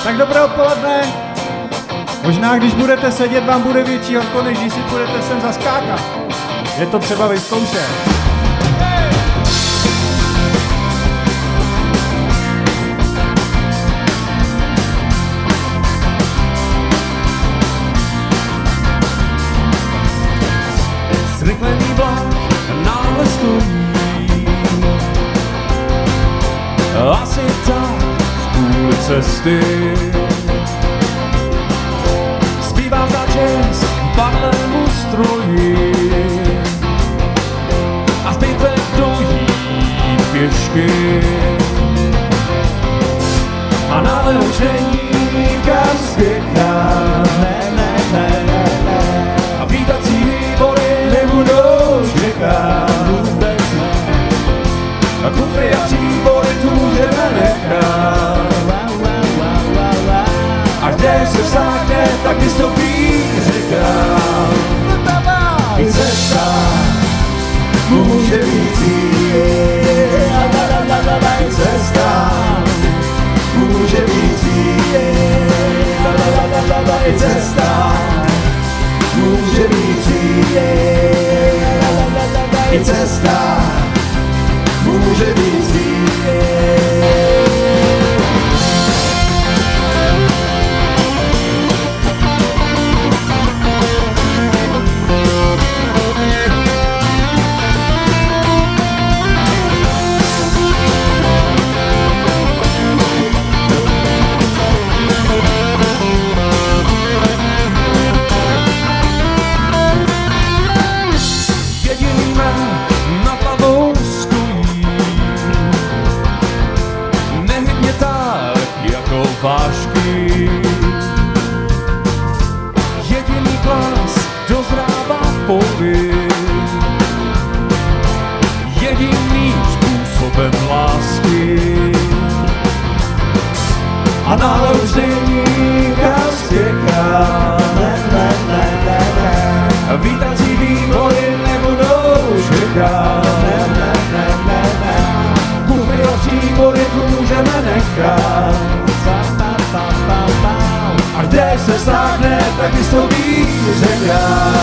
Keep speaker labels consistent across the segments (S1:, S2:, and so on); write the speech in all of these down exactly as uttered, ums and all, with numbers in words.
S1: Tak dobré odpoledne. Možná, když budete sedět, vám bude větší horko, než když si půjdete sem zaskákat. Je to třeba vyzkoušet.
S2: Zrychlený vlak náhle stojí, asi tak v půli cesty. Zpívám za čest padlému stroji a zbytek dojít pěšky. A náhle už není kam spěchat, ne, ne, ne, ne, ne. A vítací výbory nebudou čekat vůbec ne. A kufry a příbory tu můžeme nechat. A když se vsákne, tak vystoupí řeka. I cesta může být cíl. I cesta může být cíl. I cesta může být cíl. I cesta může být cíl. Vážky. Jediný klas dozrává v poli, jediným způsobem lásky. A náhle už není kam spěchat, ne, ne, ne, ne, ne. Vítací výbory nebudou čekat, ne, ne, ne, ne, ne. Kufry a příbory tu můžeme nechat. A když se stáhne, tak vystoupí řeka.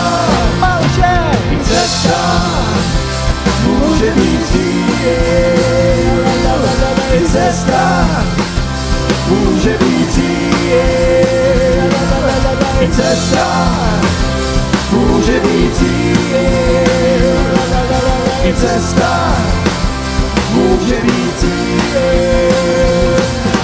S2: I cesta může být cíl. I cesta může být cíl. I cesta může být cíl. I cesta může být cíl.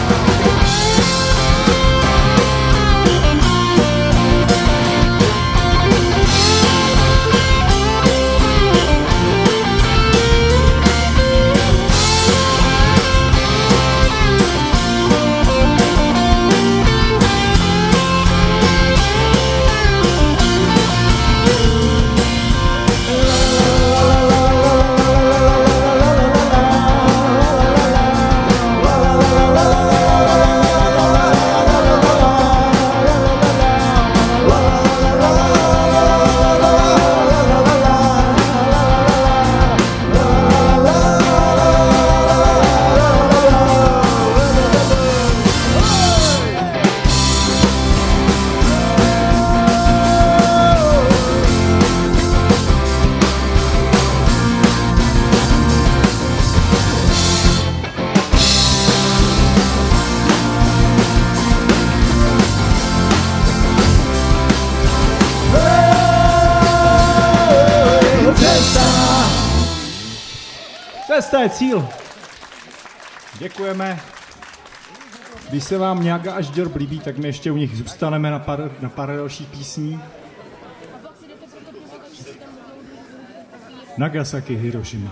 S1: Cesta je cíl. Děkujeme. Když se vám Mjaga až Dior líbí, tak my ještě u nich zůstaneme na pár, na pár dalších písní. Nagasaki, Hiroshima.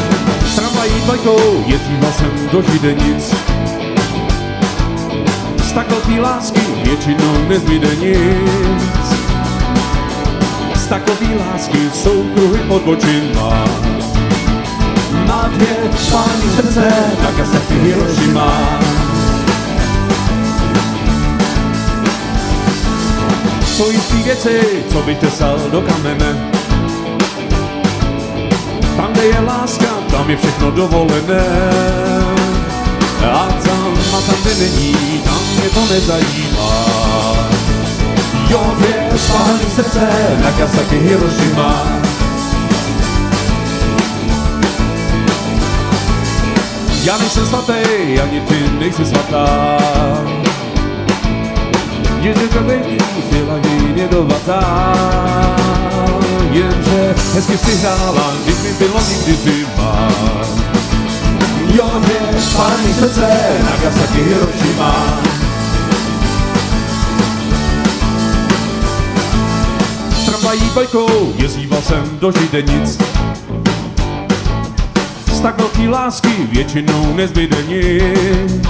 S1: Jezdíval jsem do Židenic,
S2: tak velký lásky většinou nezbyde nic. Z takový lásky jsou kruhy pod očima. Má dvě spální srdce, Nagasaki, Hirošima. Jsou jistý věci, co bych tesal do kamene. Tam, kde je láska, tam je všechno dovolené. A tam, a tam, kde není, tam mě to nezajímá. Jo, dvě spální srdce, Nagasaki, Hirošima. Já nejsem svatý, ani ty nejsi svatá. Jenže to baby byla jí jedovatá. Jenže hezky si hrála, když mi bylo nikdy zima. Jo, dvě spální srdce, Nagasaki, Hirošima. Tramvají bajkou jezdíval jsem do Židenic. Z tak velký lásky většinou nezbyde nic.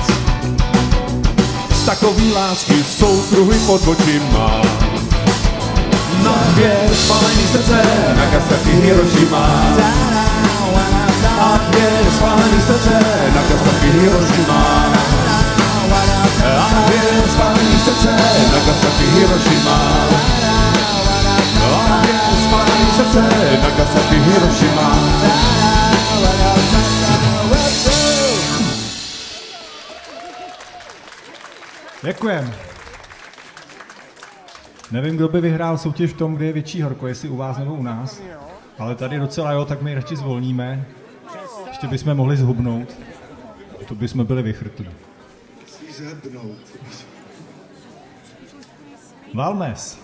S2: Z takový lásky jsou kruhy pod očima. Na dvě spálený srdce, Nagasaki, Hirošima. A dvě spálený srdce, Nagasaki, Hirošima. A dvě spálený srdce, Nagasaki, Hirošima. A dvě spálený srdce, Nagasaki, Hirošima.
S1: Děkujem. Nevím, kdo by vyhrál soutěž v tom, kde je větší horko, jestli u vás nebo u nás. Ale tady docela jo, tak my radši zvolníme. Ještě bychom mohli zhubnout. To bychom byli vychrtlí. Valmes.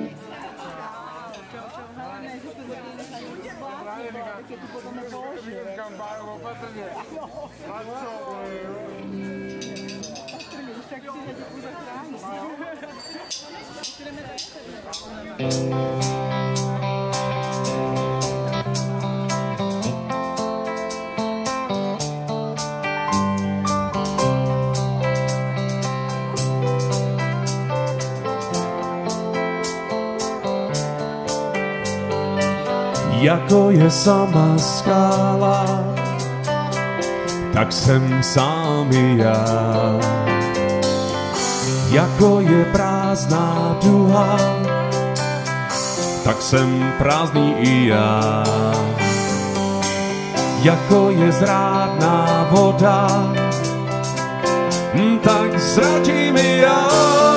S2: Jako je sama skála, tak jsem sám i já. Jako je prázdná duha, tak jsem prázdný i já. Jako je zrádná voda, tak zradím i já.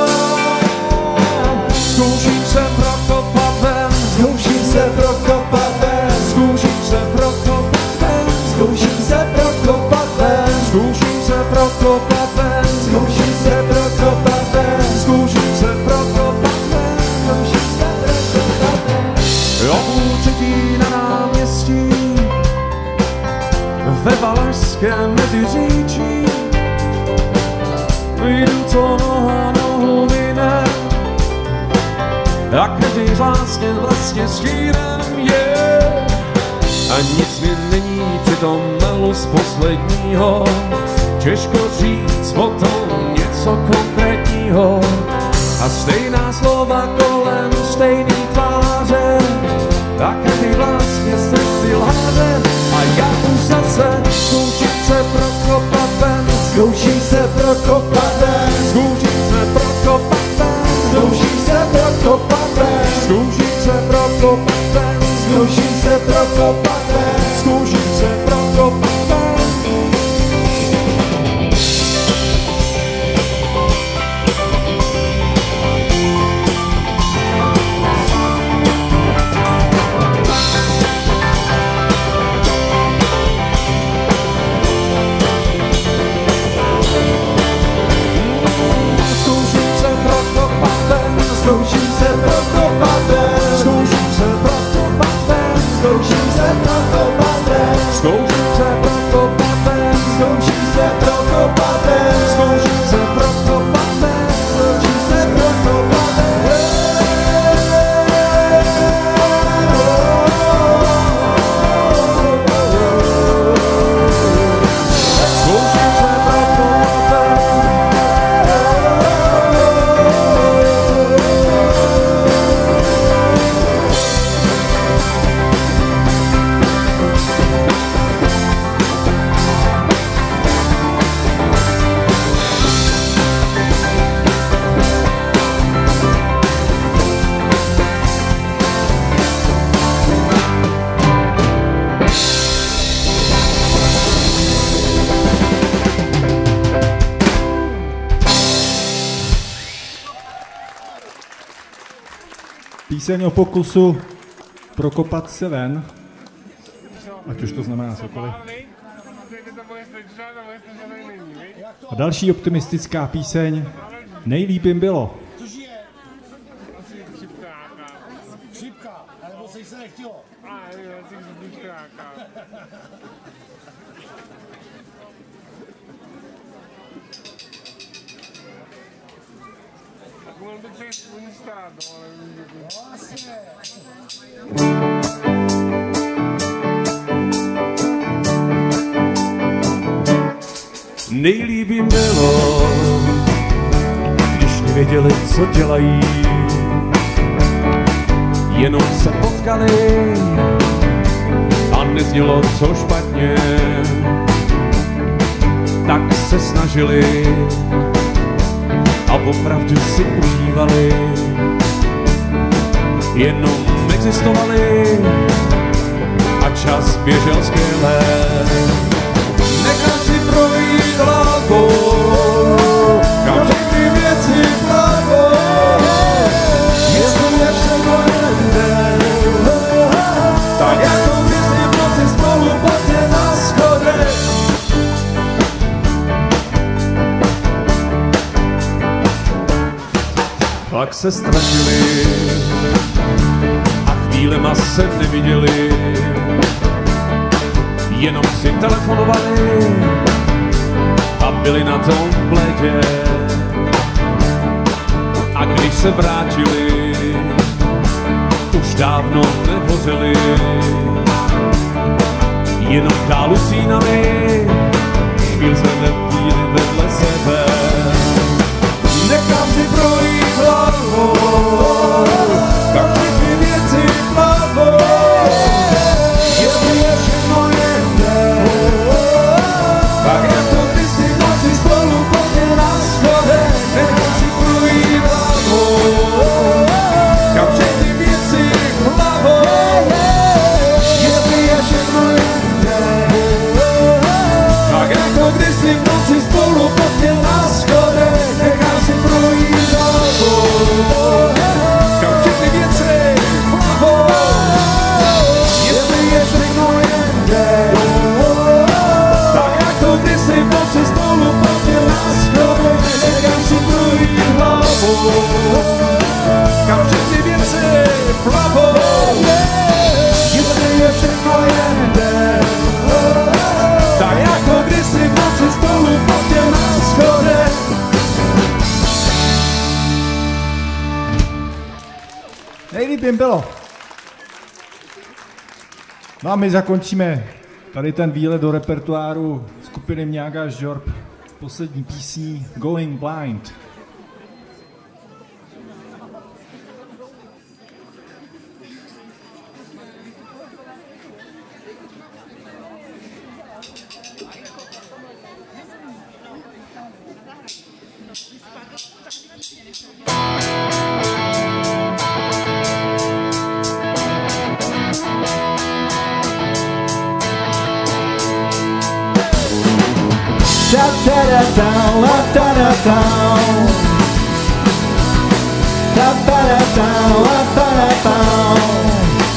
S2: Zkouším se prokopat ven, zkouším se prokopat ven, zkouším se prokopat ven, zkouším se prokopat ven, zkouším se prokopat ven, zkouším se prokopat ven, zkouším se prokopat ven, zkouším se prokopat ven. O půl třetí na náměstí ve Valašském Meziříčí jdu, co noha nohu vine, a každý z lásky vlastně stírem je. A nic mi není při tom melu z posledního, těžko říct o tom něco konkrétního. A stejná slova kolem stejný tváře, a každý vlastně se si láže. A já už zase zkouším se prokopat ven, zkouším se prokopat ven, zkouším se prokopat ven, zkouším se prokopat ven, zkouším se prokopat ven, zkouším se prokopat ven, zkouším se prokopat ven.
S1: Píseň o pokusu prokopat se ven, ať už to znamená cokoliv. A další optimistická píseň Nejlíp jim bylo.
S3: Což je? Chřipka, alebo se se nechtělo.
S4: Mohl bych se aspoň stát, no, ale
S3: Vlastně.
S2: Nejlíp jim bylo, když nevěděli, co dělají. Jenom se potkali a neznělo co špatně. Tak se snažili a opravdu si užívali. Jenom existovali a čas běžel skvěle. Nechám si projít hlavou, kam všechny věci plavou. Jestli je všechno jde, tak jako kdysi v noci spolu potě na schodech. Pak se ztratili a chvílema se neviděli. Jenom si telefonovali a byli na tom bledě. A když se vrátili, už dávno nehořeli. Jenom dál usínali, chvíl zvedne chvíli vedle sebe. Nechám si projít hlavou, kam všechny věci plavou. Jestli je všechno jinde, tak je to kdysi v noci spolu potě na schodech. Nechám si projít hlavou, kam všechny věci plavou. Jestli je všechno jinde, tak je to kdysi v noci spolu potě na schodech. Nechám si projít hlavou, kam všechny věci plavou. Jestli je všechno jinde, tak jak to kdysi v noci spolu potě na schodech. Nechám si projít hlavou, kam všechny věci plavou. Jestli je všechno jinde, tak jak to kdysi v noci spolu potě na schodech.
S1: Nejlíp jim bylo. No a my zakončíme tady ten výlet do repertoáru skupiny Mňága a Žorb poslední písní Going Blind.
S2: Da da da down, la da da down. Da da da down, la da da down.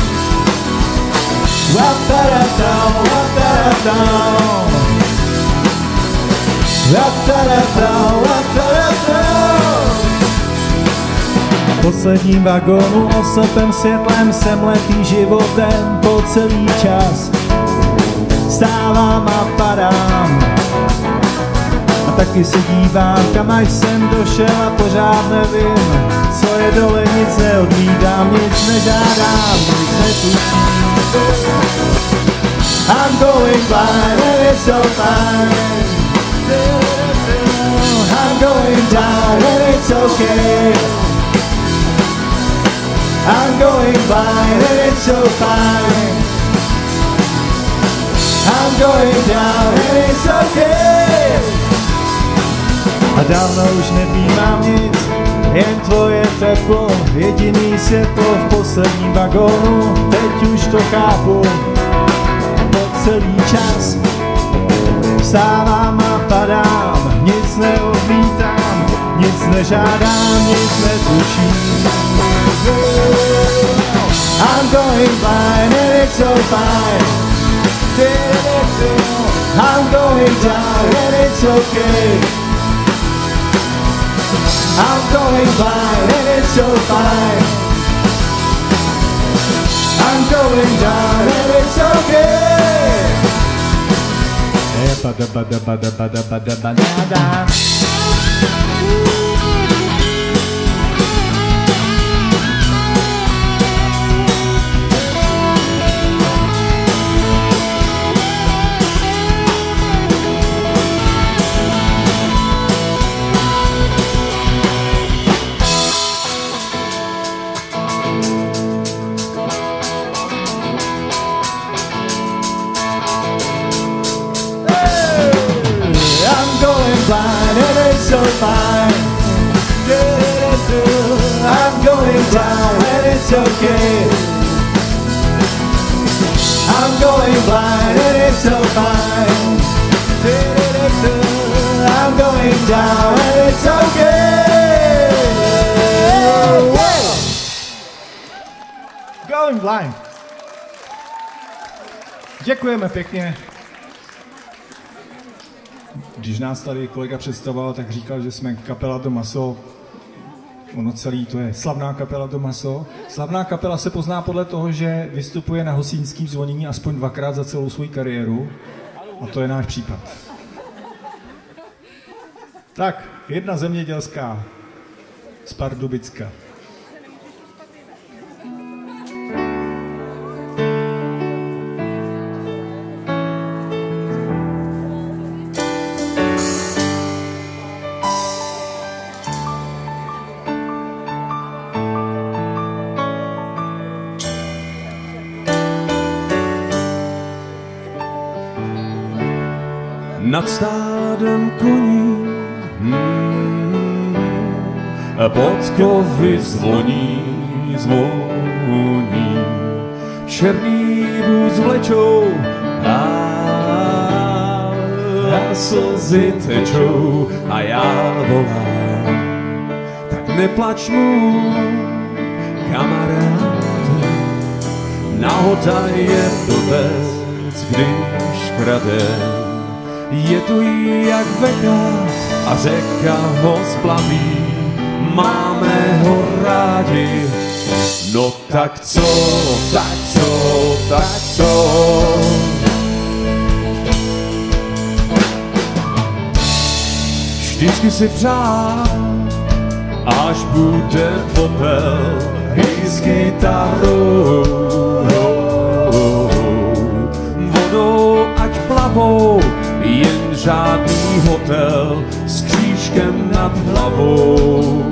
S2: La da da down, la da da down. La da da down, la da da down. V posledním vagónu oslepem světlem jsem letý životem po celý čas. Stávám a padám. A taky se dívám, kam až jsem došel a pořád nevím, co je dole, nic neodmítám, nic nežádám, nic netuším. I'm going blind and it's so fine. I'm going down and it's okay. I'm going blind and it's so fine. I'm going down and it's okay. A dávno už nevnímám nic, jen tvoje teplo, jediný světlo v posledním vagónu, teď už to chápu, po celý čas vstávám a padám, nic neodmítám, nic nežádám, nic netuším. I'm going blind and it's so fine. I'm going down and it's okay. I'm going blind and it's so fine. I'm going down and it's okay. Bada bada bada bada bada bada bada. Blind and it's so fine. I'm going down and it's okay. I'm going blind and it's so fine. I'm going down and it's okay.
S1: Going blind. Děkujeme pěkně. Když nás tady kolega představoval, tak říkal, že jsme kapela Do Maso. Ono celý to je slavná kapela Do Maso. Slavná kapela se pozná podle toho, že vystupuje na Hosínském Zvonění aspoň dvakrát za celou svou kariéru. A to je náš případ. Tak, jedna zemědělská z Pardubicka.
S2: Nad stádem koní hmm, podkovy zvoní, zvoní. Černý vůz vlečou a, a slzy tečou a já volám. Tak neplač mu, kamaráde, náhoda je blbec, když krade. Je tu jak veka a řeka ho splaví, máme ho rádi. No tak co, tak co, tak co? Vždycky si přál, až bude popel i s kytarou. Vodou ať plavou, jen žádný hotel s křížkem nad hlavou.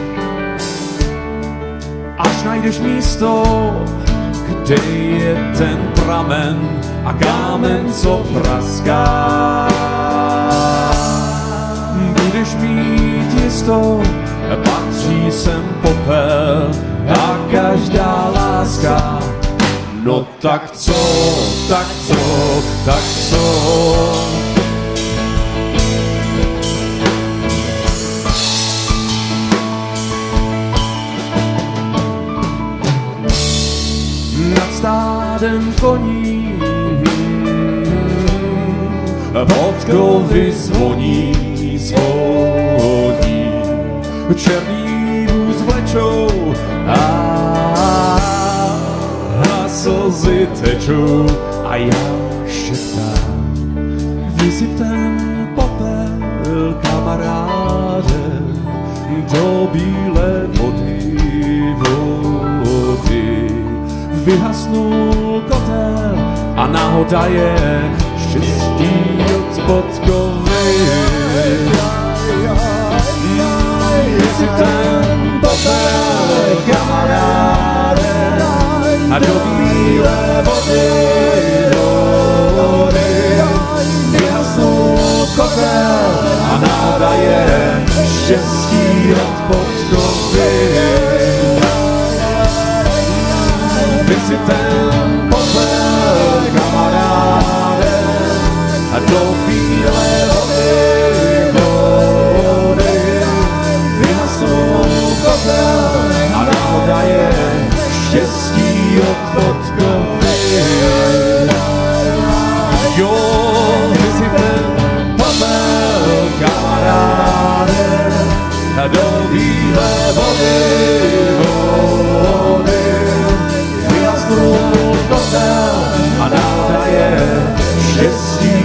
S2: Až najdeš místo, kde je ten pramen a kámen, co praská. Budeš mít jisto, patří sem popel a každá láska. No tak co, tak co, tak co? Nad stádem koní podkovy zvoní, zvoní. Černý vůz vlečou a, a slzy tečou a já šeptám. Vysyp ten popel, kamaráde, do bílé vody, vody. Vyhasnul kotel a náhoda je štěstí od podkovy. Vysyp ten popel, kamaráde, a do bílé vody, vody. Vyhasnul kotel a náhoda je štěstí od podkovy. Vysyp ten popel, kamaráde, a do bílé vody, vody.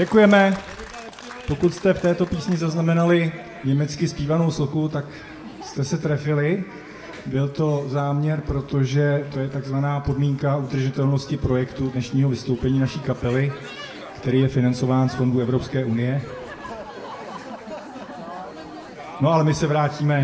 S1: Děkujeme. Pokud jste v této písni zaznamenali německy zpívanou sloku, tak jste se trefili. Byl to záměr, protože to je takzvaná podmínka udržitelnosti projektu dnešního vystoupení naší kapely, který je financován z fondů Evropské unie. No ale my se vrátíme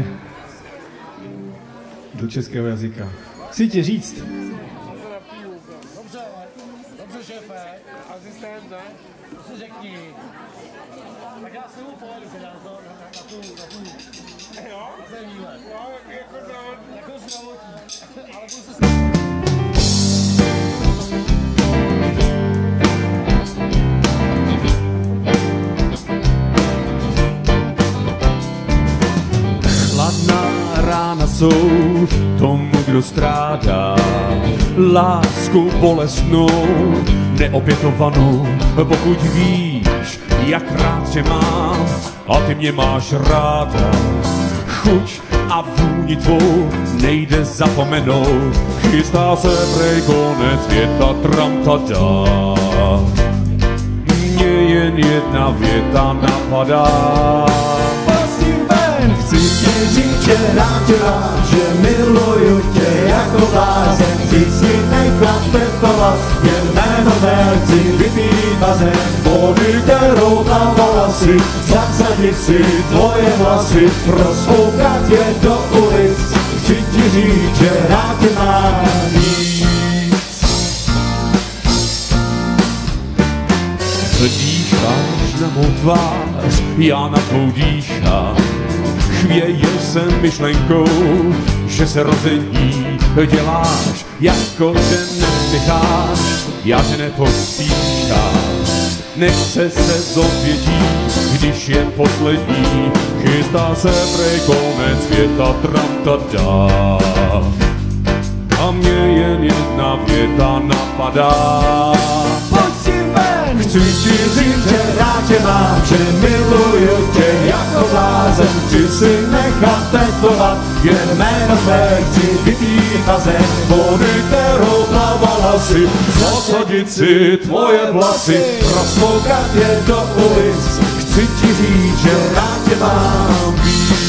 S1: do českého jazyka. Chci ti říct.
S3: Dobře, dobře, šéfe.
S4: Asistent, ne?
S3: To si řekni. Tak já si mu pojedu teda na, to, na, na tu, na tu,
S4: Jo?
S3: na ten výlet.
S4: Jo, jako zdravotní.
S3: Jako zdravotní. Ale budu se
S2: Chladná rána jsou tomu, kdo strádá lásku bolestnou, neopětovanou. Pokud víš, jak rád tě mám a ty mě máš ráda, chuť a vůni tvou nejde zapomenout. Chystá se prej konec světa, tramtada. Mně jen jedna věta napadá.
S5: Chci ti říct, že rád tě mám, že miluju tě jako blázen. Chci si nechat tetovat, jen jméno mé chci vypít bazén. Vody, kterou na vlasy, zasadit si tvoje vlasy, rozfoukat je do ulic. Chci ti říct, že rád tě mám víc.
S2: Dýcháš na mou tvář, já na tvou dýchám. Chvěje se myšlenkou, že se rozední, děláš jako, že nespěcháš, já tě nepospíchám. Nechce se zodvětí, když je poslední, chystá se prej konec světa, tramtada. A mě jen jedna věta napadá.
S5: Chci ti říct, že rád tě mám, že miluju tě jako blázen. Chci si nechat tetovat, jen jméno tvé chci vypít bazén. Vody, kterou plavala si, zasadit si tvoje vlasy, rozfoukat je do ulic. Chci ti říct, že rád tě mám víc.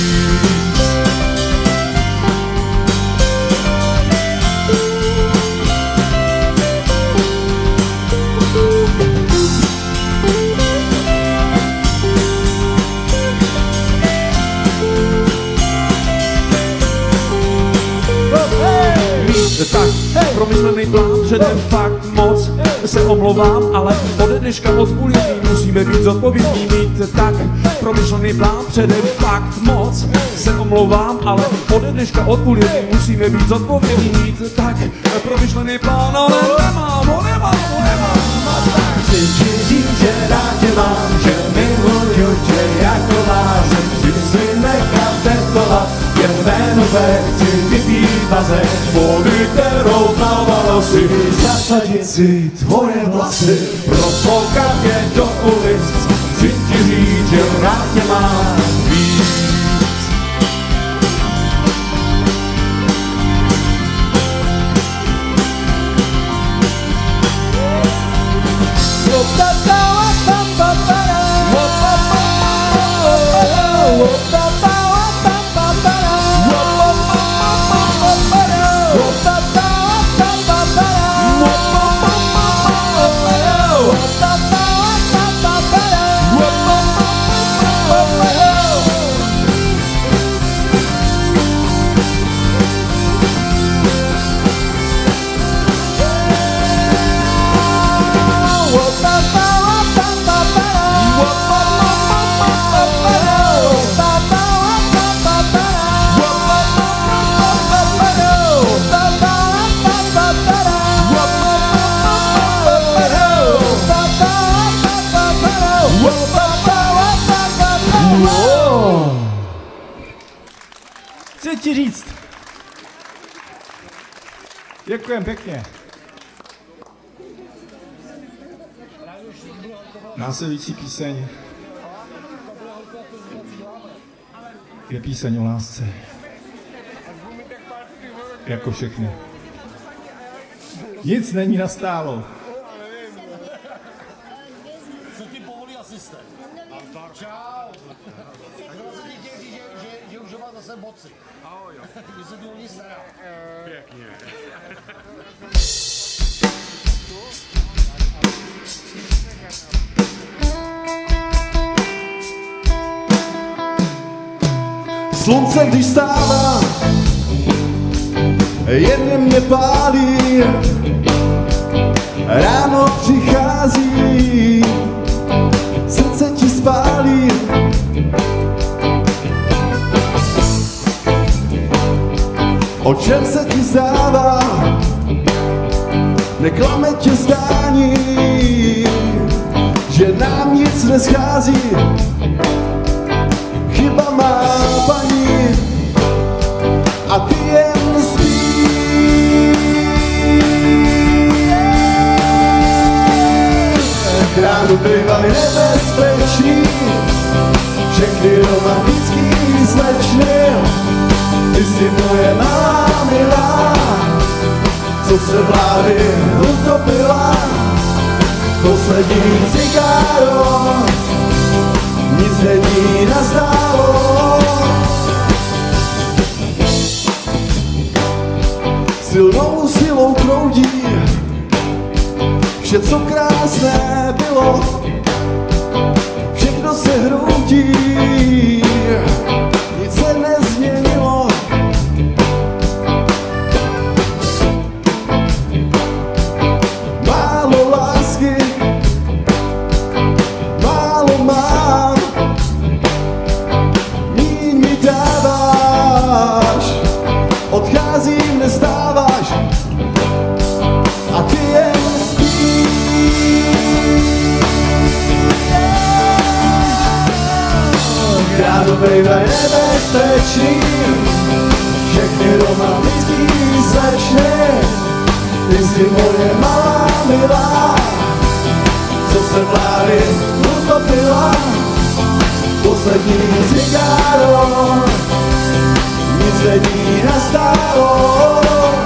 S2: Tak, promyšlený plán předem fakt moc se omlouvám, ale ode dneška od půl jedný musíme být zodpovědní mít. Tak, promyšlený plán předem fakt moc se omlouvám, ale ode dneška od půl jedný musíme být zodpovědní mít. Tak, promyšlený plán, ale nemám, ho nemám, ho nemám.
S5: Chci ti říct, že rád tě mám, že miluju tě jako blázen. Chci si nechat tetovat, jen jméno tvé chci vypít bazén. Vody, kterou plavalo si, zasadit si tvoje vlasy, rozfoukat je do ulic. Chci ti říct, že rád tě mám víc.
S1: Chci ti říct. Děkujem pěkně. Následující píseň je píseň o lásce. Jako všechny. Nic není nastálo.
S3: Co ti povolí boci.
S4: Ahoj, jo.
S3: Když se tu oni stará.
S4: Pěkně.
S5: Slunce, když stává, jen mě pálí, ráno přichází, srdce ti spálí. O čem se ti zdává, neklame tě zdání, že nám nic neschází. Chyba má paní a ty jen spíš. Ráno bývaj nebezpečný, všechny romantický slečny. Ty jsi moje malá milá, co se v hlavě utopila. Poslední cigáro, nic není nastálo. Silnou silou proudí vše, co krásné bylo, všechno se hroutí, nic se nezměnilo. Málo lásky, málo mám, míň mi dáváš, odcházím, nestáváš a ty jen spíš. Ráno bývaj nebezpečný, všechny romantický slečny. Ty jsi moje malá milá, co se v hlavě utopila. Poslední cigáro, nic není nastálo.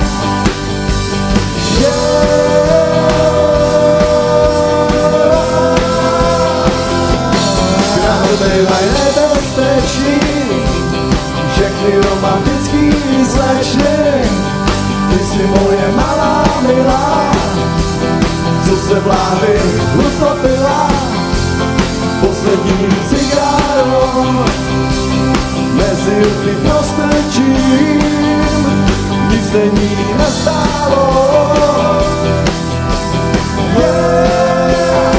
S5: Ráno bývaj nebezpečný, všechny romantický slečny. Ty jsi moje malá milá, co se v hlavě utopila. Poslední cigáro, mezi ruky prostrčím, nic není nastálo. Yeah.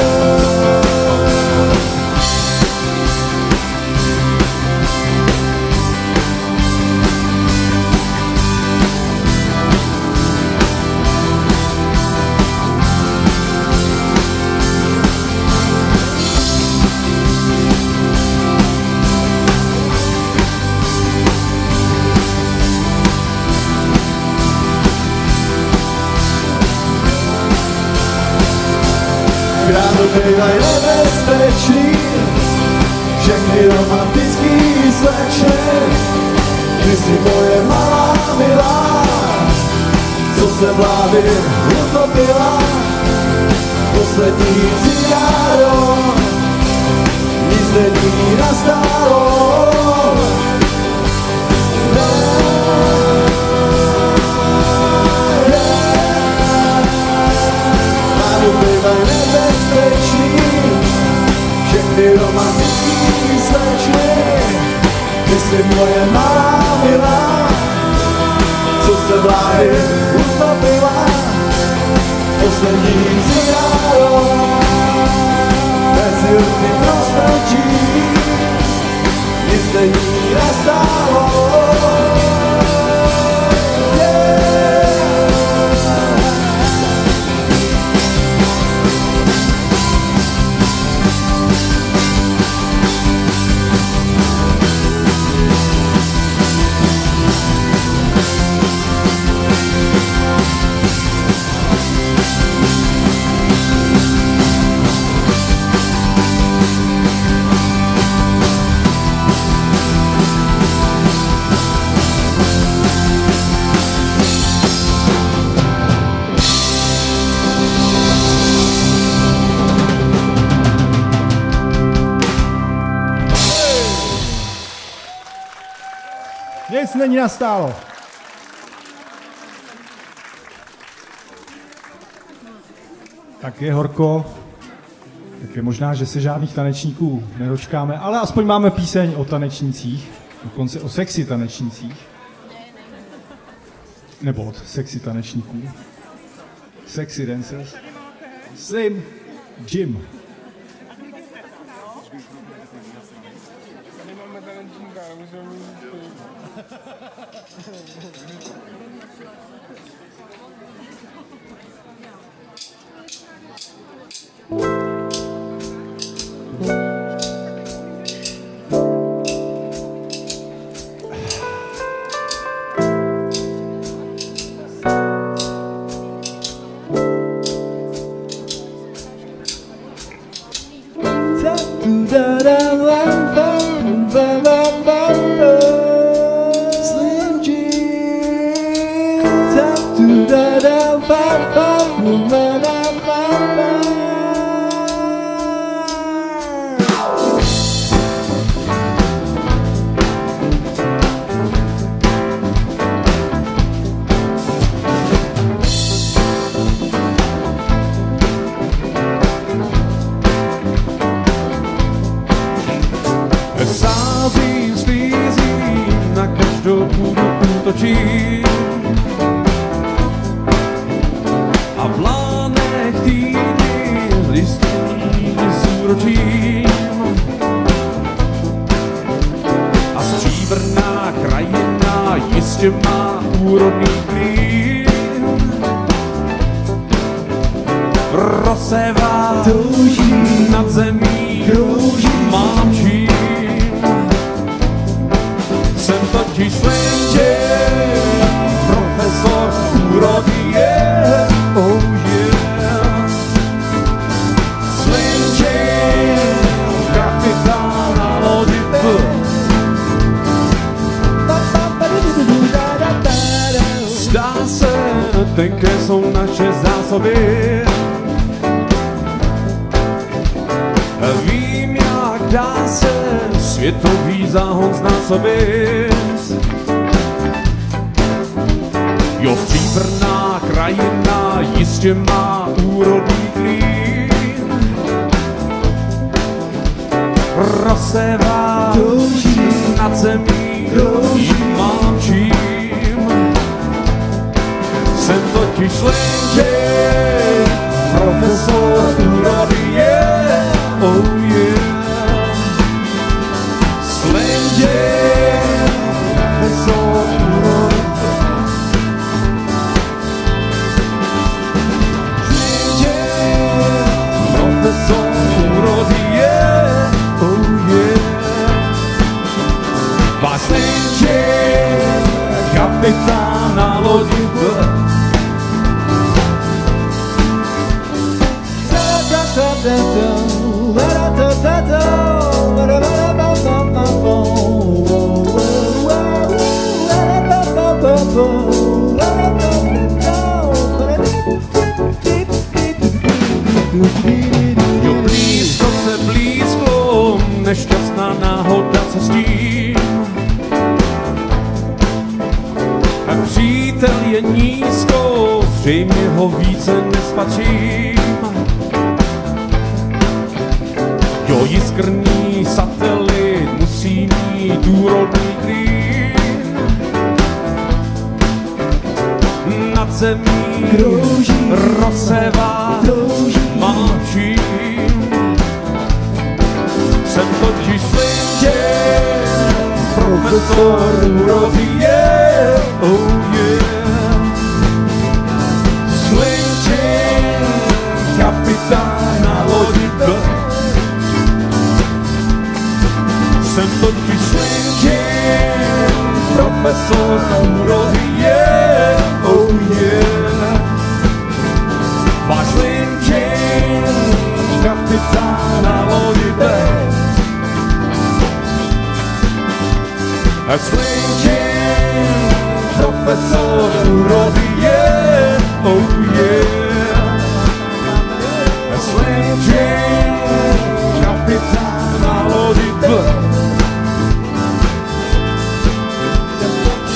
S5: Ráno bývaj nebezpečný, všechny romantický slečny. Ty jsi moje malá milá, co se v hlavě utopila. Poslední cigáro, nic není nastálo. Bývaj nebezpečný, všechny romantický slečny. Ty jsi moje malá milá, co se v hlavě utopila. Poslední cigáro, mezi ruky prostrčí, nic není nastálo.
S2: vůbec není nastálo.
S1: Tak je horko, tak je možná, že se žádných tanečníků nedočkáme, ale aspoň máme píseň o tanečnících, dokonce o sexy tanečnících. Nebo od sexy tanečníků. Sexy dancers. Slim Jim.
S4: Tady máme tanečníka, musíme mít.
S2: Slim Jim, tap to da da fa fa fa da fa fa.
S5: Sázím, sklízím, na každou půdu útočím a v lánech týdny listí zúročím a stříbrná krajina jistě má úrodný klín. Rozsévá touží nad zemí, krouží, mám čím. Jsem totiž Slim Jim, profesor úrody je, oh yeah. Slim Jim, kapitán na lodi P. Zdá se, tenké jsou naše zásoby. Vím, jak dá se světový záhon znásobit. Jo, stříbrná krajina jistě má úrodný klín. Rozsévá nad zemí, jí mám čím. Jsem totiž Slim Jim, profesor úrody je, oh yeah. Slim Jim, profesor úrody. Slim Jim, profesor úrody je, oh yeah. Váš Slim Jim, kapitán na lodi B. Jo, blízko se blízko, nešťastná náhoda se s tím. Přítel je nízko, zřejmě ho více nespatřím. Jo, jiskrný satelit musí mít úrodný klín. Nad zemí krouží, rozsévá, mám čím. Jsem totiž Slim Jim, profesor úrody je, oh yeah. Slim Jim, kapitán na lodi B. Jsem totiž Slim Jim, profesor úrody je, oh yeah. Váš Slim Jim, kapitán na lodi B. A Slim Jim, profesor úrody je, oh yeah. A Slim Jim, kapitán na lodi B.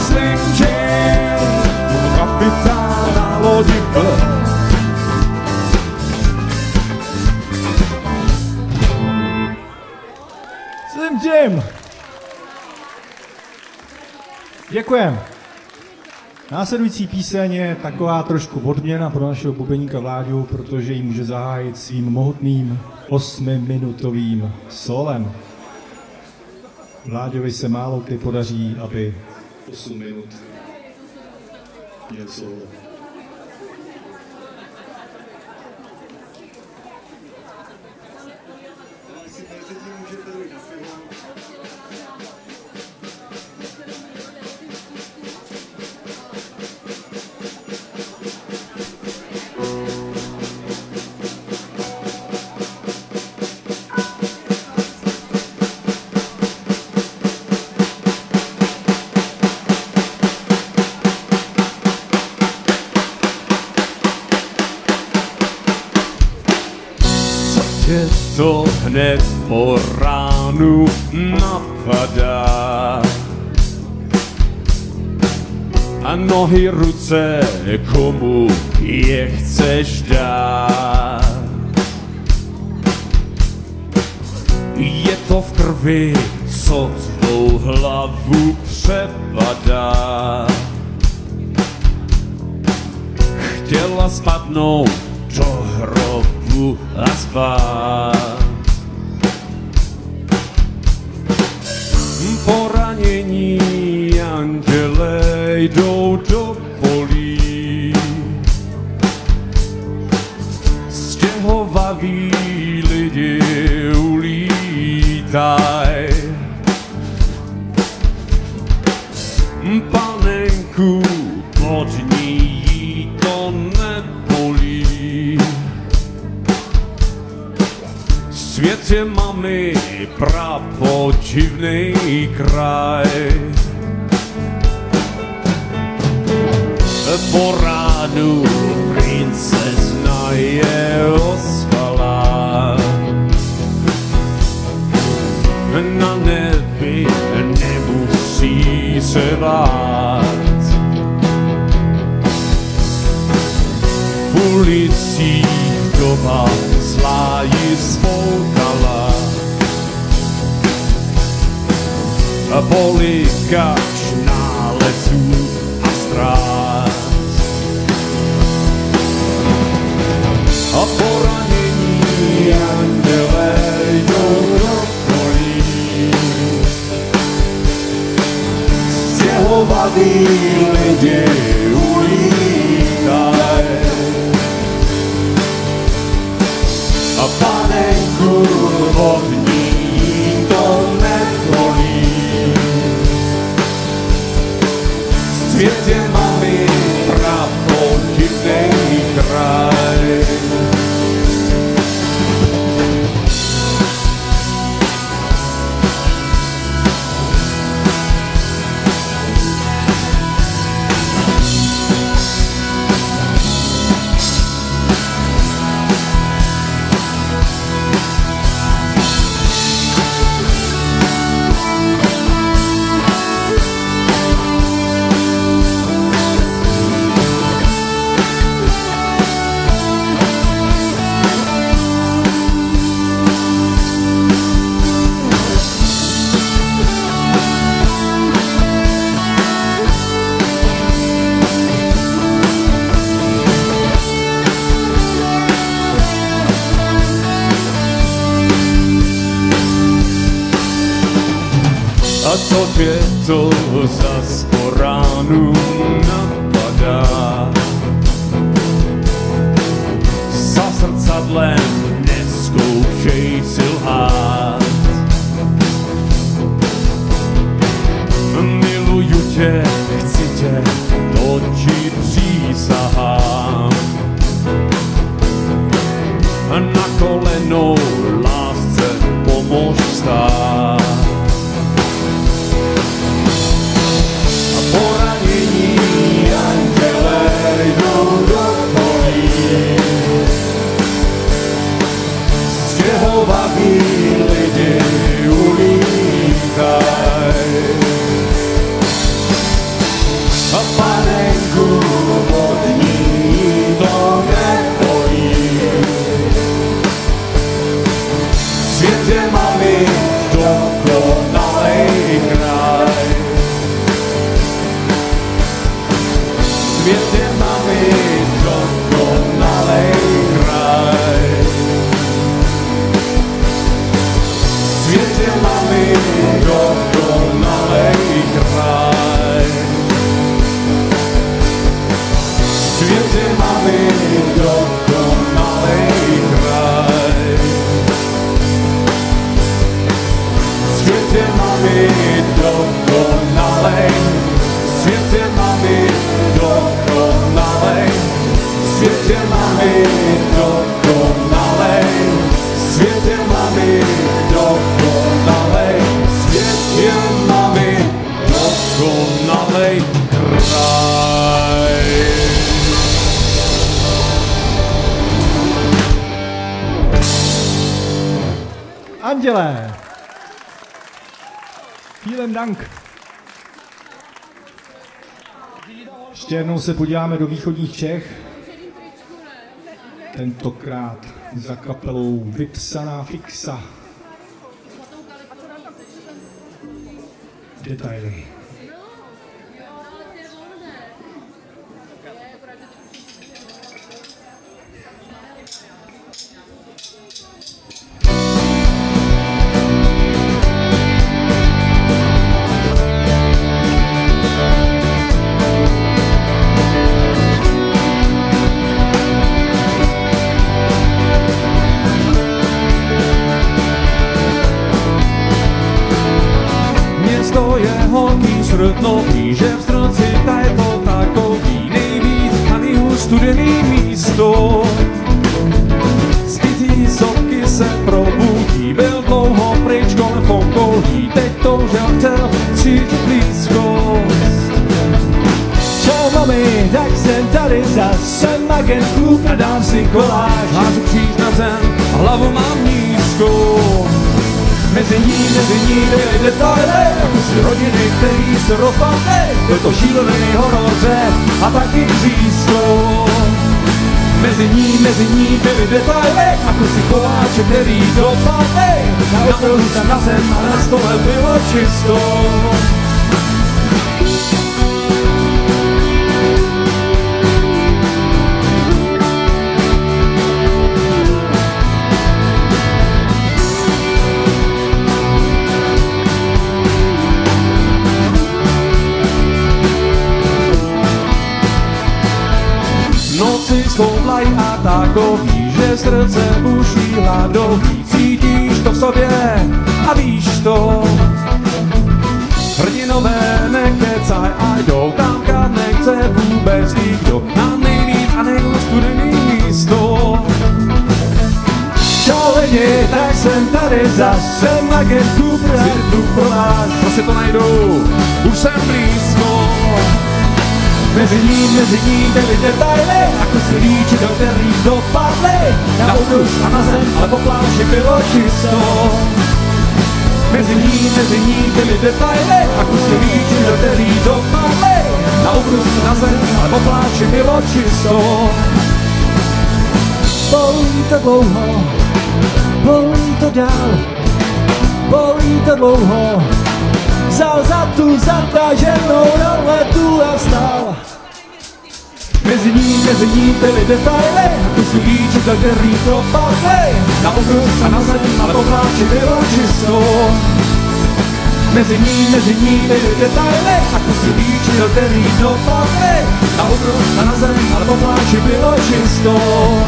S5: Slim Jim, kapitán na lodi P.
S1: Slim Jim! Děkujem. Následující píseň je taková trošku odměna pro našeho bubeníka Vláďu, protože ji může zahájit svým mohutným osmiminutovým solem. Vláďovi se málo kdy podaří, aby osm minut měl solo.
S5: To hned po ránu napadá. A nohy, ruce, komu je chceš dát? Je to v krvi, co tvou hlavu přepadá. Chtěla spadnout do hrobu a spát. Poranění anděle jdou do polí. Stěhovaví lidi ulítaj. Panenku pod ní to nebolí. Svět je mami prapodivnej kraj. Po ránu princezna je ospalá. Na nebi nemusí se bát. V ulicích doba zlá ji spoukala. Polikač nálezů a ztrát. A poranění anděle jdou do polí. Stěhovaví lidi ulítaj. A panenku od ní to nebolí. Svět je mami prapodivnej kraj. A co tě to zas po ránu napadá? Za zrcadlem nezkoušej si lhát. Miluju tě, chci tě, to ti přísahám. Na kolenou lásce pomož stát. Poranění anděle jdou do polí. máme dokonalej kraj. V světě máme dokonalej kraj. V světě máme dokonalej, v světě máme dokonalej, v světě máme dokonalej, v světě máme dokonalej, v světě máme dokonalej kraj.
S1: Andělé! Vielen Dank. Ještě jednou se podíváme do východních Čech. Tentokrát za kapelou Vypsaná fixa. Detaily.
S2: Smrtnový, že v srdci je to takový nejvíc a nejhůř studený místo. Zbytý sopky se probudí, byl dlouho pryč kolem v okolí, teď toužil chtěl cítit blízkost.
S5: Čau mami, tak jsem tady zas, jsem agent klub a dám si koláž.
S2: Hážu kříž na zem a hlavu mám nízkou.
S5: Mezi ní, mezi ní byly detaily, jako si rodiny, který se rozpadly. Byl to šílený horoře a taky řízko. Mezi ní, mezi ní byly detaily, jako si koláče, který dopadly. Na okruhu se na zem a na stole bylo čisto.
S2: Noci skoulaj a takový, že srdce buší hladový. Cítíš to v sobě a víš to. Hrdinové nekecaj a jdou tam, kam nechce vůbec nikdo. Na nejvíc a nejhůř studený místo.
S5: Čau lidi, tak jsem tady zas, jsem agent Cooper, jdu pro vás.
S2: Prostě to najdou, už jsem blízko.
S5: Mezi ní, mezi ní byly detaily, jako si líči, do kterých dopadly. Na obrus a na zem, ale po pláži bylo čisto. Mezi ní, mezi ní byly detaily, jako si líči, do kterých dopadly. Na obrus a na zem, ale po pláži bylo čisto. Bolí to dlouho, bolí to dál, bolí to dlouho. Vzal za tu zataženou roletu a vstal. Mezi ní, mezi ní byly detaily, jako si líči, do kterých dopadly. Na obrus a na zem, ale po pláži bylo čisto. Mezi ní, mezi ní byly detaily, jako si líči, do kterých dopadly. Na obrus a na zem, ale po pláži bylo čisto.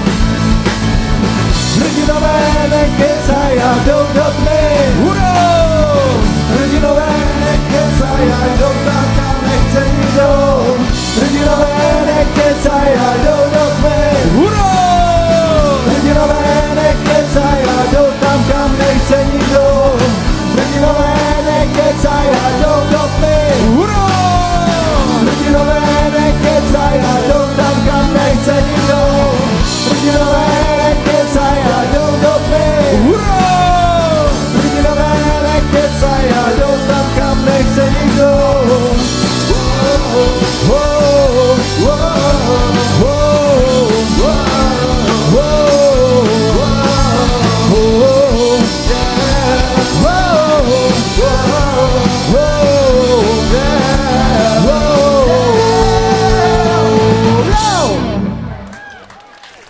S5: Hrdinové nekecaj a jdou do tmy. Hurou! Hrdinové nekecaj a jdou tam, kam nechce nikdo. Hrdinové nekecaj a jdou do tmy. Hurou! Hrdinové nekecaj a jdou tam, kam nechce nikdo. Hrdinové nekecaj a jdou do tmy. Hurou! Hrdinové nekecaj a jdou tam, kam nechce nikdo. Hrdinové nekecaj a jdou do tmy. Hurou! Hrdinové nekecaj a jdou tam, kam nechce nikdo.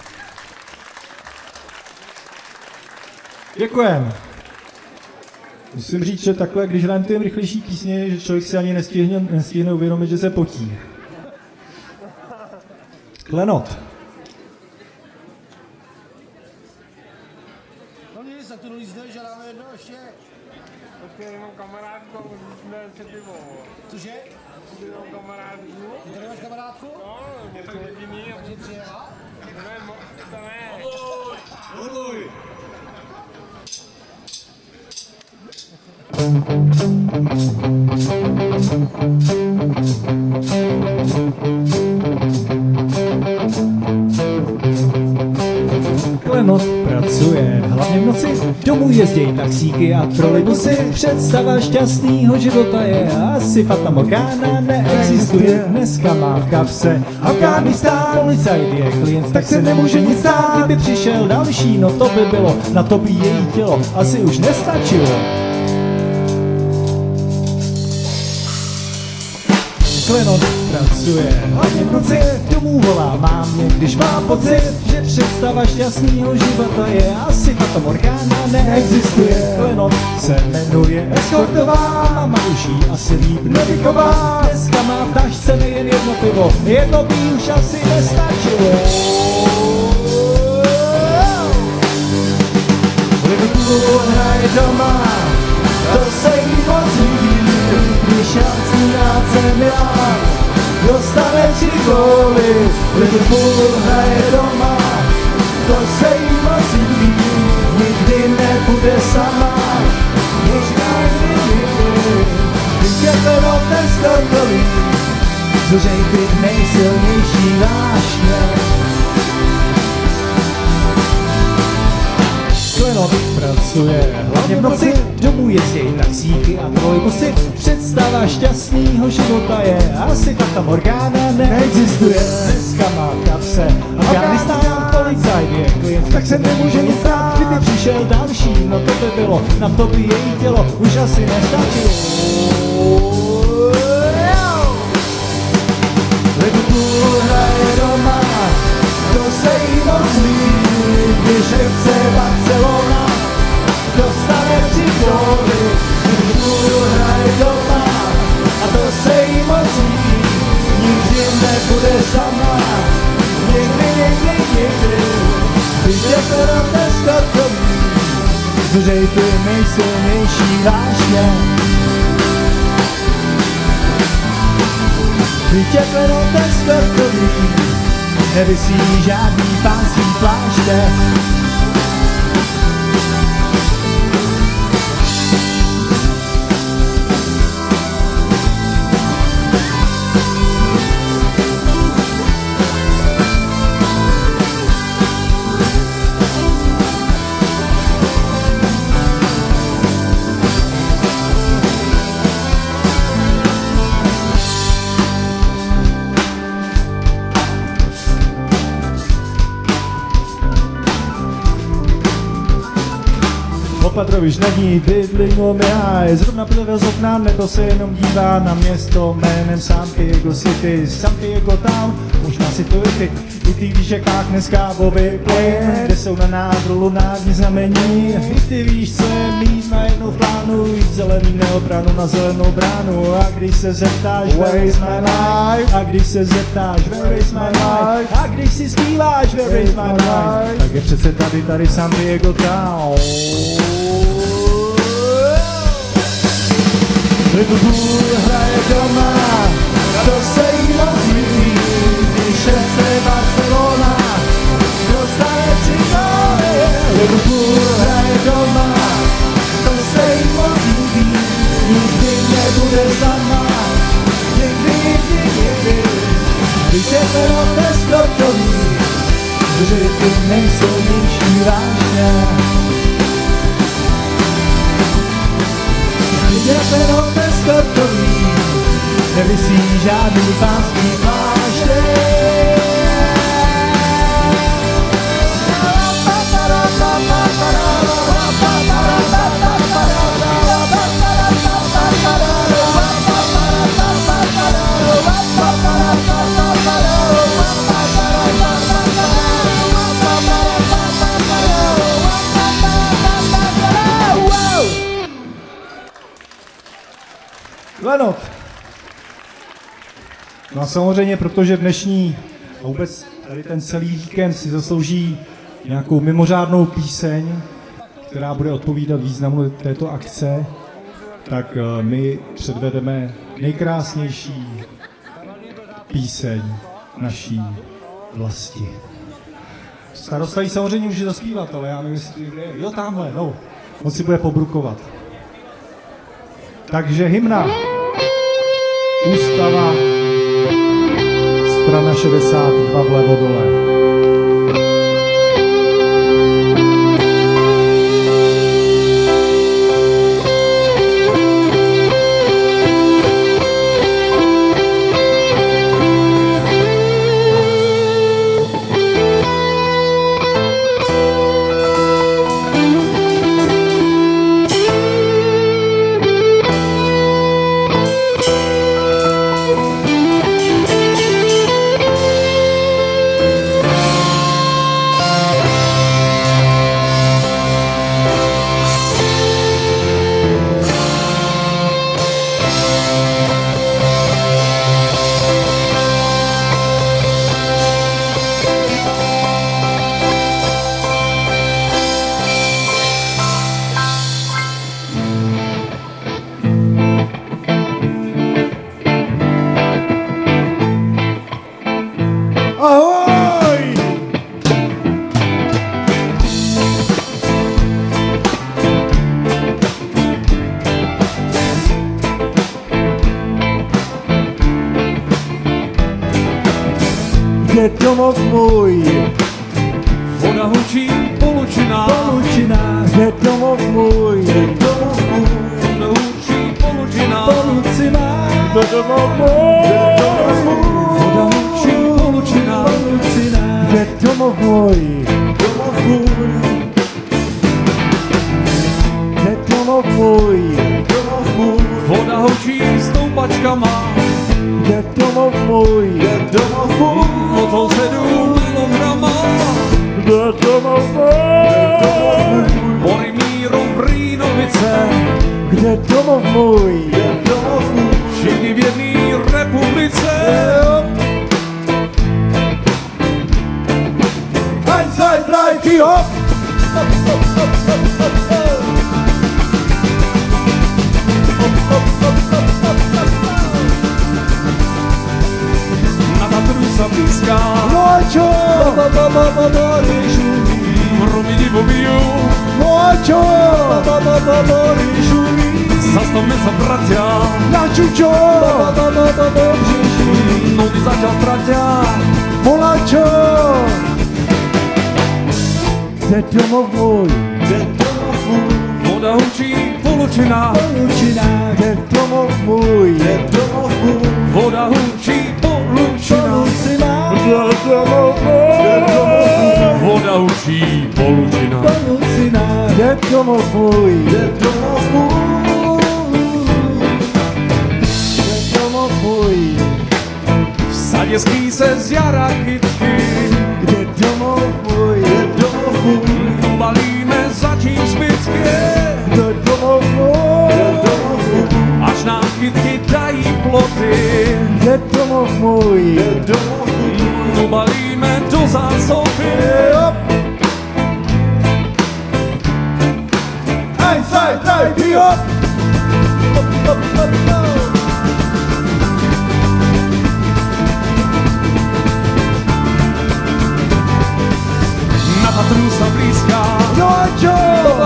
S1: Děkujem. Musím říct, že takhle, když rantujeme rychlejší písně, že člověk si ani nestihne, nestihne uvědomit, že se potí. Klenot.
S3: No nic, tak to dolízne, že dáme jedno ještě.
S4: Počkej, nemám kamarádku, musíme se pivo.
S3: Cože?
S4: Nemám kamarádku.
S3: Ty tady máš kamarádku?
S4: No, je to jediný.
S3: Takže přijela?
S4: Ne, to ne.
S5: Oluj!
S1: Klenot pracuje hlavně v noci, domů jezdí taxíky a trolejbusy. Představa šťastného života je asi Fata Morgana neexistuje. Dneska má v kapse Afghánistán, policajt je klient, tak se nemůže nic stát. Kdyby přišel další, no to by bylo, na to by její tělo asi už nestačilo. Klenot pracuje hlavně v noci, domů volá mámě, když má pocit, že představa šťastného života je asi Fata Morgana neexistuje. Klenot se jmenuje eskortová, mama už jí asi líp nevychová. Dneska má v tašce nejen jedno pivo, jedno by už asi nestačilo. Liverpool hraje doma, to se jí moc líbí. Když šancí na Milan dostane tři góly, Liverpool hraje doma, to se jí moc líbí. Nikdy nebude sama, možná nikdy. Když je to roten skontrolí, zuřej ty nejsilnější vášně. Klenot pracuje hlavně v noci, domů jezdí taxíky a trolejbusy. Představa šťastného života je asi Fata Morgana neexistuje. Dneska má v kapse Afghánistán, policajt je klient, tak se nemůže nic stát. Kdyby přišel další, no to by bylo, na to by její tělo už asi nestačilo. Liverpool hraje doma, to se jí moc líbí. Když chce Barcelona, dostane tři góly. Liverpool hraje doma, a to se jí moc líbí. Nikdy nebude sama, nikdy, nikdy, nikdy. Když je to roten skortový, zuřej ty nejsilnější vášně. Když je to roten skortový, nevisí žádný pánský pláště. Patroviš na ní bydlinu miháj, zrovna plive z okna, nebo se jenom dívá na město jménem Santiago City, Santiago Town, možná si to i ty, i ty víš, jak pák dneska obvykle, kde jsou na nádru lunární znamení, i ty víš, co je mít na jednou plánu, jít zelený neobranu na zelenou bránu, a když se zeptáš, where is my life, a když se zeptáš, where is my life, a když si zpíváš, where is my life, tak je přece tady, tady Santiago Town. Liverpool hraje doma, to se jí moc líbí. Když chce Barcelona, dostane tři góly. Liverpool hraje doma, to se jí moc líbí. Nikdy nebude sama, nikdy, nikdy, nikdy. Když je to roten skortový, zuřej ty nejsilnější vášně. Je ten roten skortový, nevisí žádný pánský pláště. Klenot. No a samozřejmě, protože dnešní a vůbec tady ten celý víkend si zaslouží nějakou mimořádnou píseň, která bude odpovídat významu této akce, tak my předvedeme nejkrásnější píseň naší vlasti. Starosta jí samozřejmě může zaspívat, ale já nevím, jestli kde je. Jo, tamhle, no. On si bude pobrukovat. Takže hymna. Ústava. Strana šedesát dva vlevo dole.
S5: Je domov můj,
S2: Voda hučí polučina,
S5: polučina, je domov můj, je domov můj,
S2: voda hučí polučina,
S5: polucina, je domov můj, je domov můj,
S2: voda hučí polučina,
S5: polucina, je domov můj, domov můj, je domov můj, domov můj,
S2: voda hučí stoupačkama,
S5: je domov můj, je domov můj,
S2: mocou sedm kilograma,
S5: je domov můj,
S2: Bory míru v Rýnovice,
S5: kde domov můj, je domov můj,
S2: všichni v jedné republice.
S5: eins, zwei, drei, vier, hopp!
S2: Na Tatru sa blízká,
S5: Močo!
S2: Romini bobiju,
S5: Močo!
S2: zastavme sa bratia,
S5: Na čučo!
S2: nohy začal stratia,
S5: Volačo! Kde domov můj, kde domov můj,
S2: voda hučí polučina,
S5: Polučina, kde domov můj, kde domov můj,
S2: voda hučí polučina,
S5: Polucina, kde domov můj,
S2: voda hučí polučina,
S5: Polucina, kde domov můj, kde domov můj, kde domov můj,
S2: v sadě sklí se z jara kytky,
S5: kde domov můj, kde domov můj,
S2: ubalíme začím zbytky,
S5: kde domov můj, kde domov můj,
S2: až nám kytky dají ploty,
S5: kde domov můj, kde domov můj,
S2: ubalíme do zásoby.
S5: eins, zwei, drei, vier, hopp!
S2: Na Tatru sa blízká,
S5: Nočo!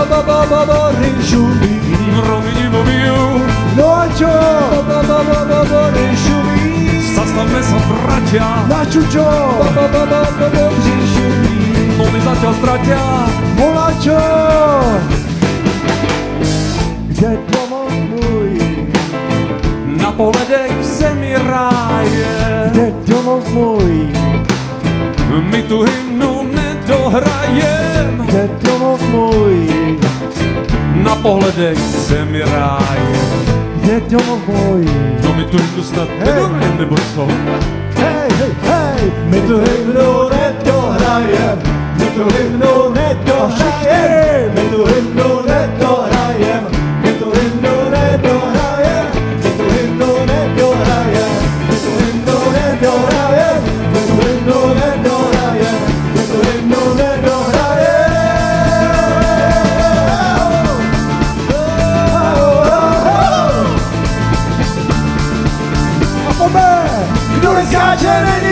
S2: Romini bobiju,
S5: Nočo!
S2: zastavme sa bratia,
S5: Na čučo!
S2: nohy začal stratia,
S5: Volačo! Kde domov můj?
S2: na pohledech v zemi ráje,
S5: Kde domov můj?
S2: my tu hymnu nedohrajem,
S5: Kde domov můj?
S2: na pohledech v zemi ráje,
S5: Kde domov můj?
S2: no my tu hymnu snad nedohrajem, nebo co?
S5: Hej, hej, hej! My tu hymnu nedohrajem! My tu hymnu nedohrajem! My tu hymnu nedohrajem! My tu hymnu nedohrajem! My tu hymnu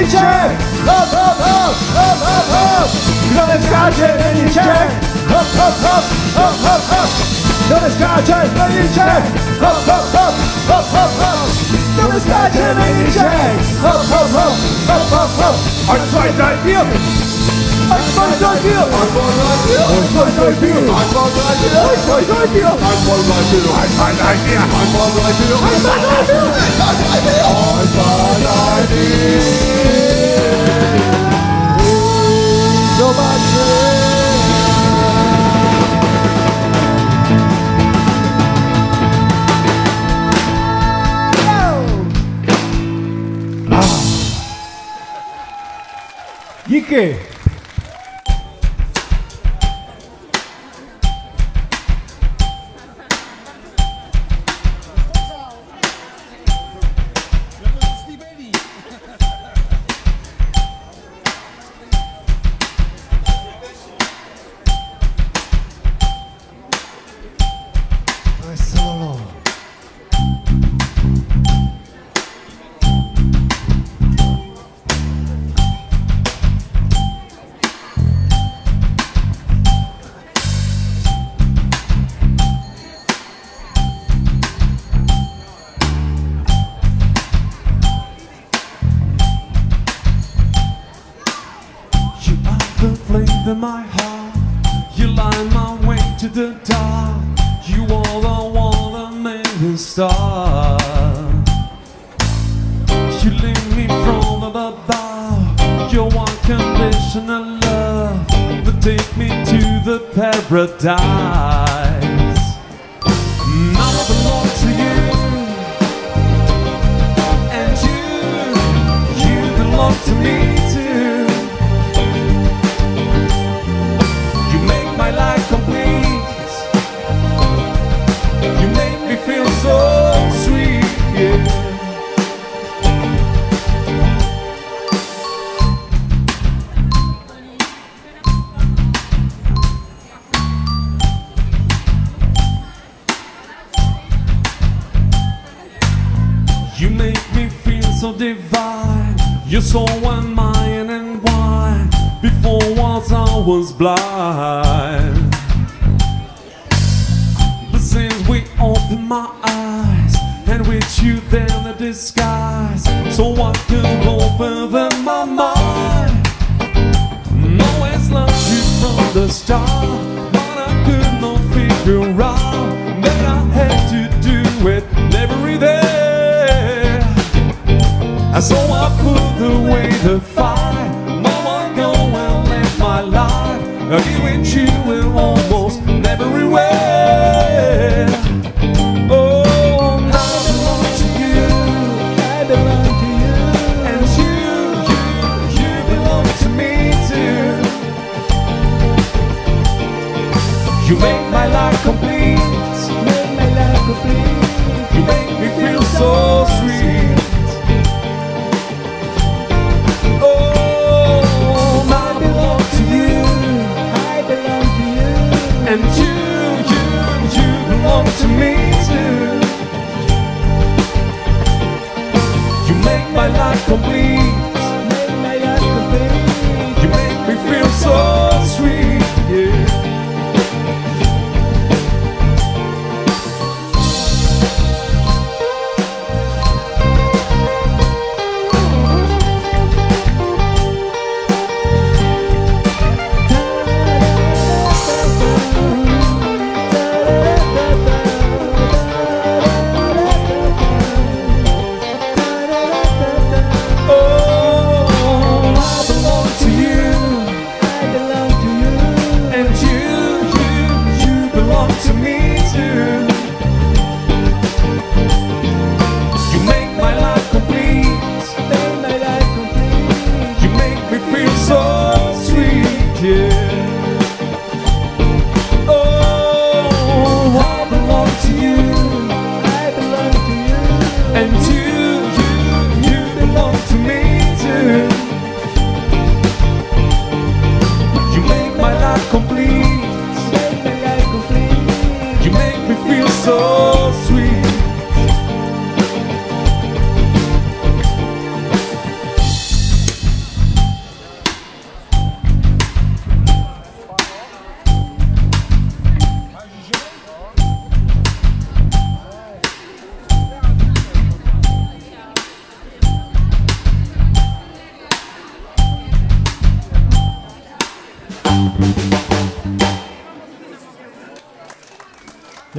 S5: Čech, hop, hop, hop, hop, hop, hop. Kdo neskáče, není Čech, hop, hop, hop, hop, hop, hop. Kdo neskáče, není Čech, hop, hop, hop, hop, hop, hop. Kdo neskáče, není Čech, hop, hop, hop, hop, hop, hop. Ať svoj daj píl, ať svoj daj píl, ať svoj daj píl, ať svoj daj píl, ať svoj daj píl, ať svoj daj píl, ať svoj daj píl, ať svoj daj píl, ať svoj daj píl, ať svoj daj píl, ať svoj daj píl. Zobačme. Díky. To je solo.
S2: In my heart, you light my way to the dark. You are the one that made me start. You lead me from above. Your unconditional love that take me to the paradise. Now I belong to you, and you, you belong to me too. My life complete. You make me feel so sweet, yeah. You make me feel so divine. You're so unmine and wine. Before once I was blind, but since we opened my eyes and with you there in the disguise, so I could open them my mind. Always loved you from the start, but I could not figure out that I had to do it every day. And so I put away the fight. My life, I give it you in almost every way. Oh, I belong to you, I belong to you, and you, you, you belong to me too. You make my life complete, make my life complete. You make me feel so sweet. And you, you, you belong to me too. You make my life complete. Make my life complete. You make me feel so sweet, yeah.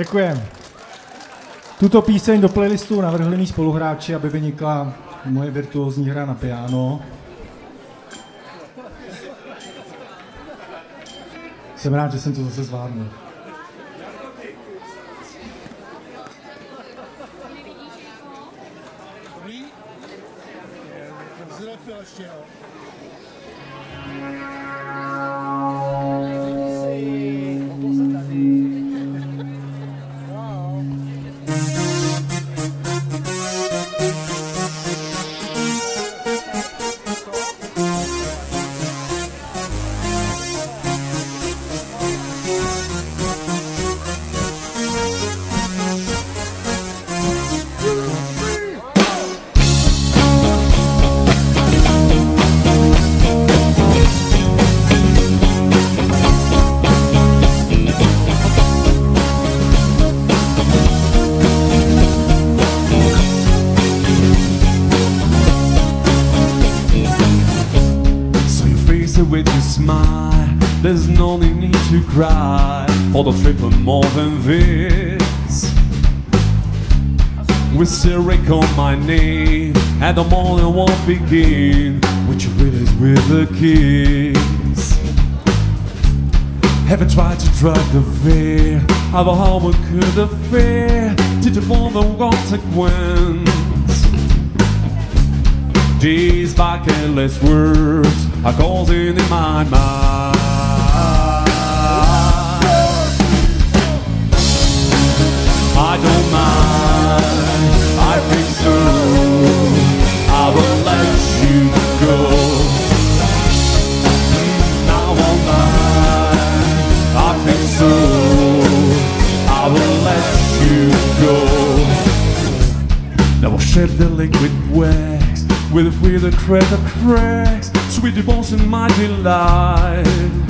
S1: Děkujem. Tuto píseň do playlistu navrhli mý spoluhráči, aby vynikla moje virtuózní hra na piano. Jsem rád, že jsem to zase zvládnul.
S2: With your smile, there's no need to cry for the triple more than this. We still recall my name, and the morning won't begin, which really is with a kiss. Haven't tried to drag the veil of how we could have fared. Did you for the consequence? These bucketless words are causing in my mind. I don't mind, I think so, I will let you go. I won't mind, I think so, I will let you go. Now I'll shed the liquid wax with with a crack of cracks, sweet devotion, my delight.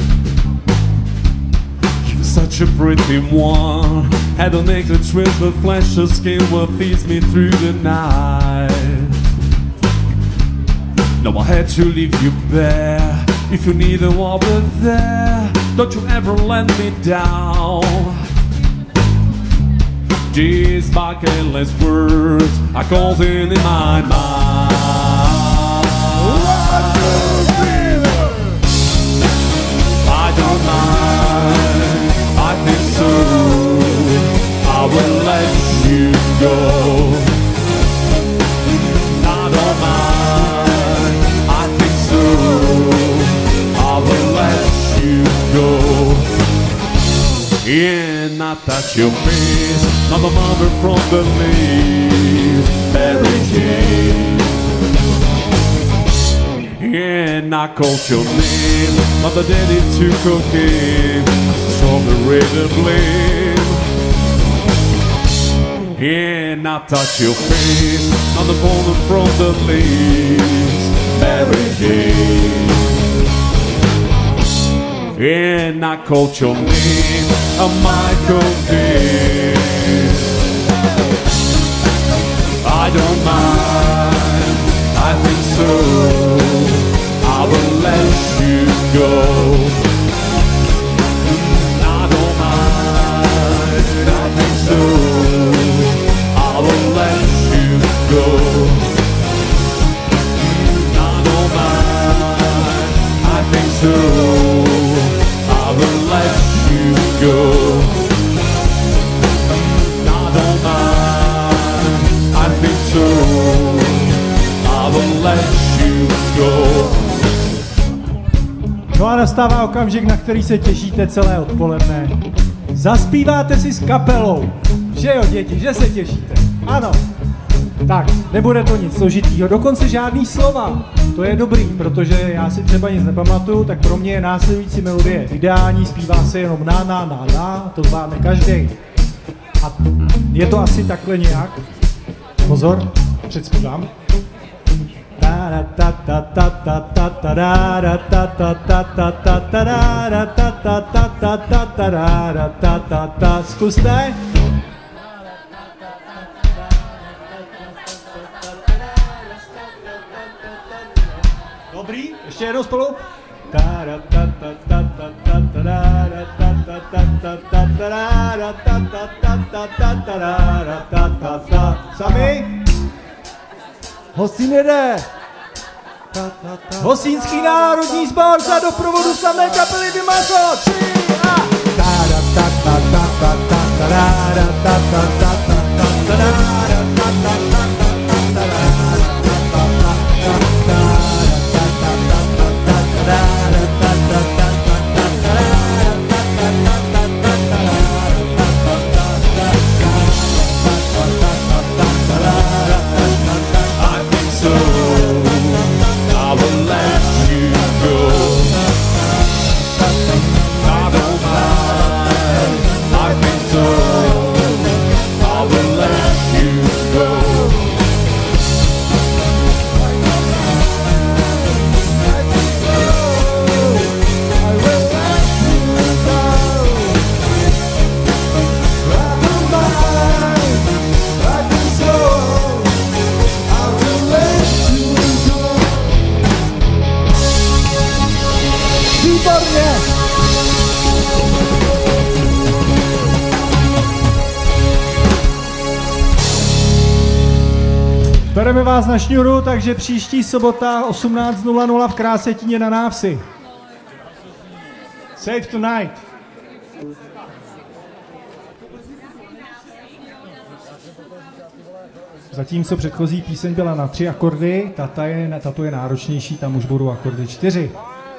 S2: You're such a pretty one, and the naked twist with flesh of skin will feed me through the night. Now I had to leave you bare. If you need a water there, don't you ever let me down. These bucketless words are causing in my mind. I don't mind, I think so, I will let you go. I don't mind, I think so, I will let you go. Yeah, not touch your face, not a mother from the leaves, Mary Jane. Yeah, not call your name, not the daddy to cocaine, from the razor blade. Yeah, not touch your face, not the bone from the leaves, Mary Jane. Yeah, not call your name, a Michael Caine. I don't mind, I think so, I will let you go. I don't mind, I think so, I will let you go. I don't mind, I think so, I will let you go. I don't mind, I think so, I will let you go.
S1: No a nastává okamžik, na který se těšíte celé odpoledne. Zaspíváte si s kapelou. Že jo, děti, že se těšíte? Ano. Tak, nebude to nic složitýho, dokonce žádný slova. To je dobrý, protože já si třeba nic nepamatuju, tak pro mě je následující melodie ideální, zpívá se jenom na, na, na, na, to zvládne každý. A je to asi takhle nějak. Pozor, předspívám. Zkuste. Dobrý, ještě jednou spolu.
S2: Sami? Hostin jede. Hostinský národní sbor za doprovodu slavné kapely Dymaso. Tři a... Bereme vás na šňůru, takže příští sobota osmnáct nula nula v Krásetině na Návsi. Save tonight. Zatímco předchozí píseň byla na tři akordy, tata je, tato je náročnější, tam už budou akordy čtyři.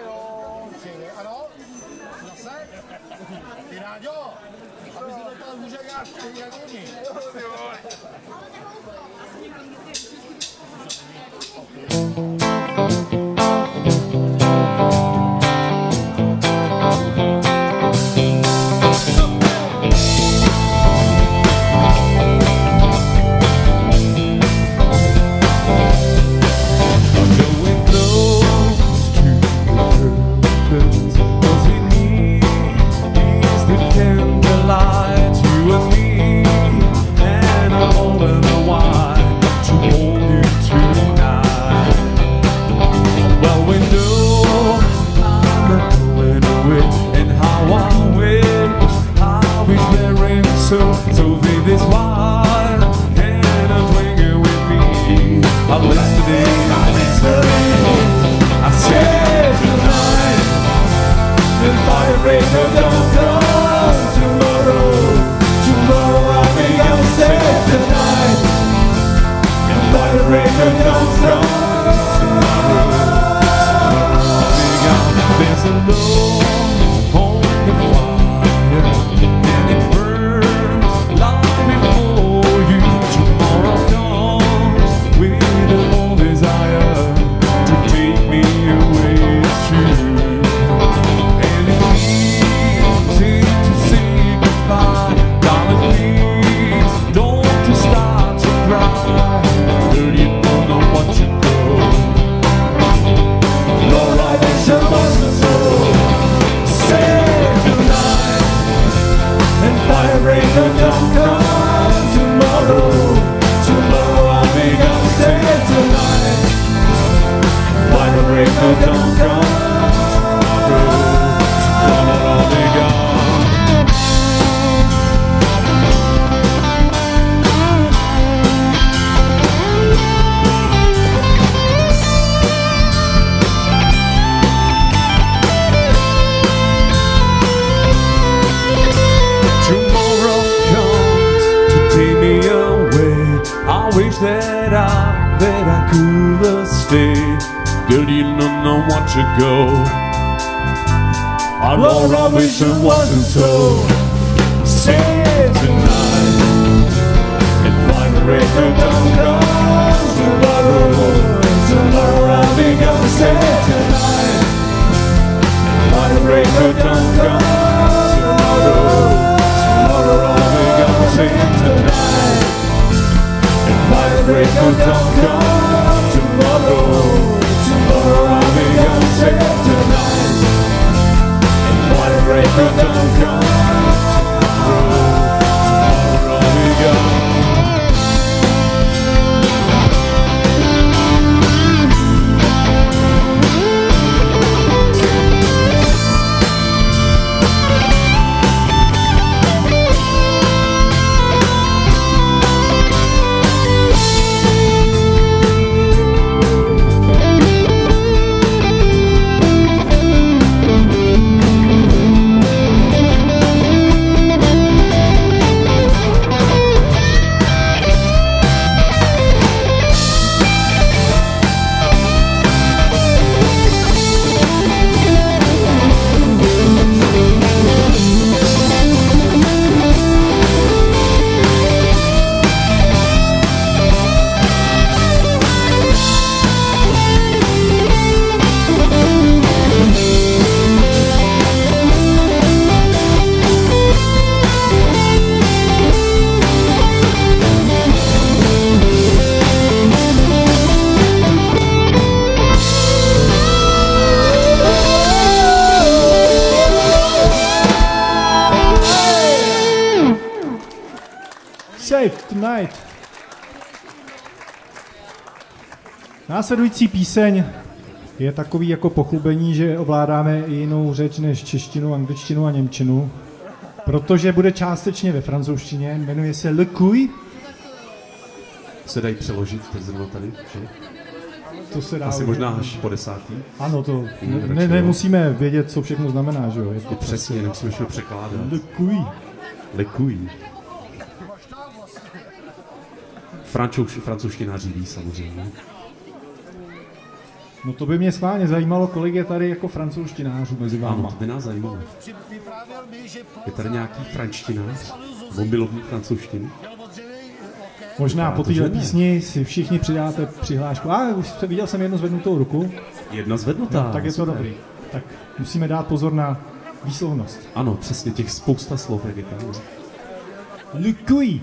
S5: Go. Our Lord, our vision wasn't so. Save tonight and find a record don't come tomorrow. Tomorrow I'll be gonna save tonight and find a record don't come tomorrow. Tomorrow I'll be gonna save tonight and find a record don't come tomorrow. Tomorrow I'll be gonna save tonight and find a record don't come tomorrow. Tomorrow I'll be gone.
S1: Alright. Následující píseň je takový jako pochlubení, že ovládáme i jinou řeč než češtinu, angličtinu a němčinu, protože bude částečně ve francouzštině, jmenuje se Le Couille.
S2: Se dají přeložit teď zrovna tady, že?
S1: To se dá
S2: Asi možná až po desátý.
S1: Ano, to ne, ne, nemusíme vědět, co všechno znamená, že jo? Je to
S2: přesně, nemusíme všechno překládat.
S1: Le Couille.
S2: Le Couille. Francouz, francouzština říví samozřejmě.
S1: No to by mě schválně zajímalo, kolik je tady jako francouzštinářů mezi váma.
S2: Ano, to by nás zajímalo. Je tady nějaký frančtinář? Mobilovní francouzštiny?
S1: Možná po téhle písni si všichni přidáte přihlášku. A už se viděl jsem jednu zvednutou ruku.
S2: Jedna zvednutá.
S1: No, tak je to
S2: super.
S1: dobrý. Tak musíme dát pozor na výslovnost.
S2: Ano, přesně, těch spousta slov je tam.
S1: Le Couille.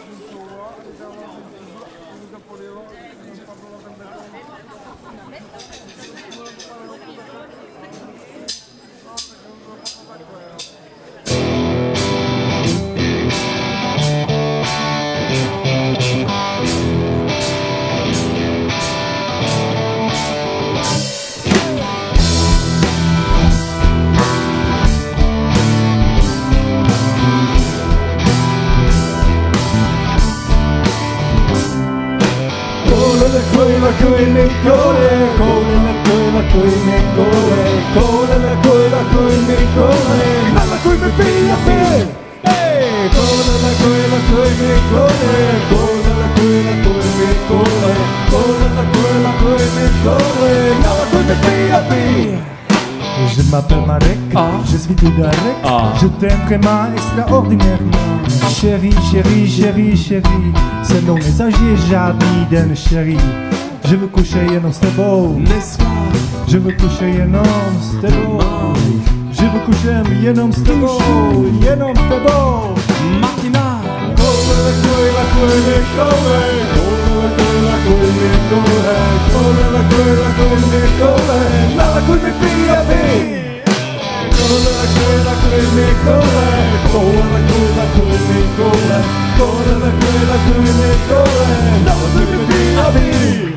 S5: Je m'appelle Marek, ah. Je suis tout d'Arek, ah. Je t'aime vraiment extraordinairement. Chérie, chérie, chérie, chérie, se mnou nezažiješ žádný den, chérie. Je veux coucher jenom s tebou, je veux coucher jenom s tebou, je veux coucher jenom s tebou, jenom s tebou. Martina. Koule, koule, koule, koule, koule, koule, koule, koule, koule, koule, koule, nala koule, pia, pia. Koule, koule, koule, koule, koule, koule, koule, koule, koule, koule, koule, koule, nala koule, pia, pia.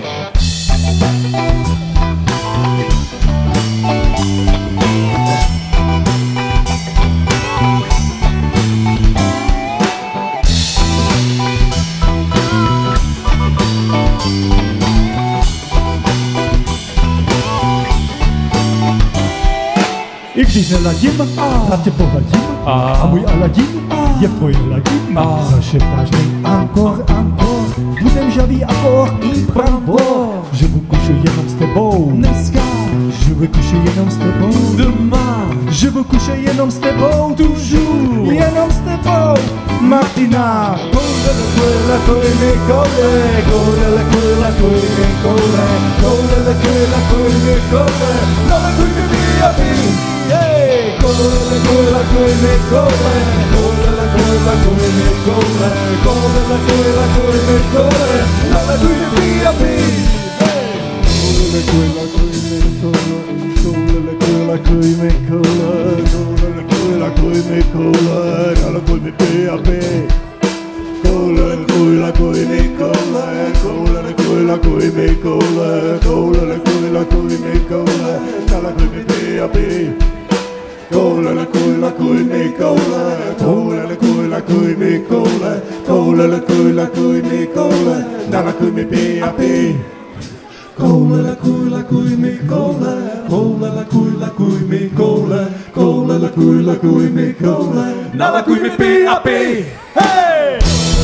S5: I když neladím, na tě pohladím, a můj Aladin je v tvoj hladím. Zašeptáš mi encore, encore, budem žavý akor i bravo. Je veux coucher jenom s tebou, dneska, je veux coucher jenom s tebou, demain, je veux coucher jenom s tebou, toujours, jenom s tebou, Martina. Koule, koule, koule, koule, koule, koule, koule, koule, koule, koule, koule, koule, nala koule, pia, pia. Hey, koule, koule, koule, koule, koule, koule, koule, koule, koule, koule, koule, koule, nala koule, pia, pia. Koule, koule, koule, koule, koule, koule, koule, koule, koule, koule, koule, nala koule, pia, pia. Koule, koule, koule, koule, koule, koule, koule, koule, koule, koule, koule, koule, nala koule, pia, pia. Koule, koule, koule, koule, koule, koule, koule, koule, koule, koule, koule, koule, nala koule, pia, pia. Koule, koule, koule, koule, koule, koule, koule, koule, koule, koule, koule, koule, nala koule, pia, pia. Hey!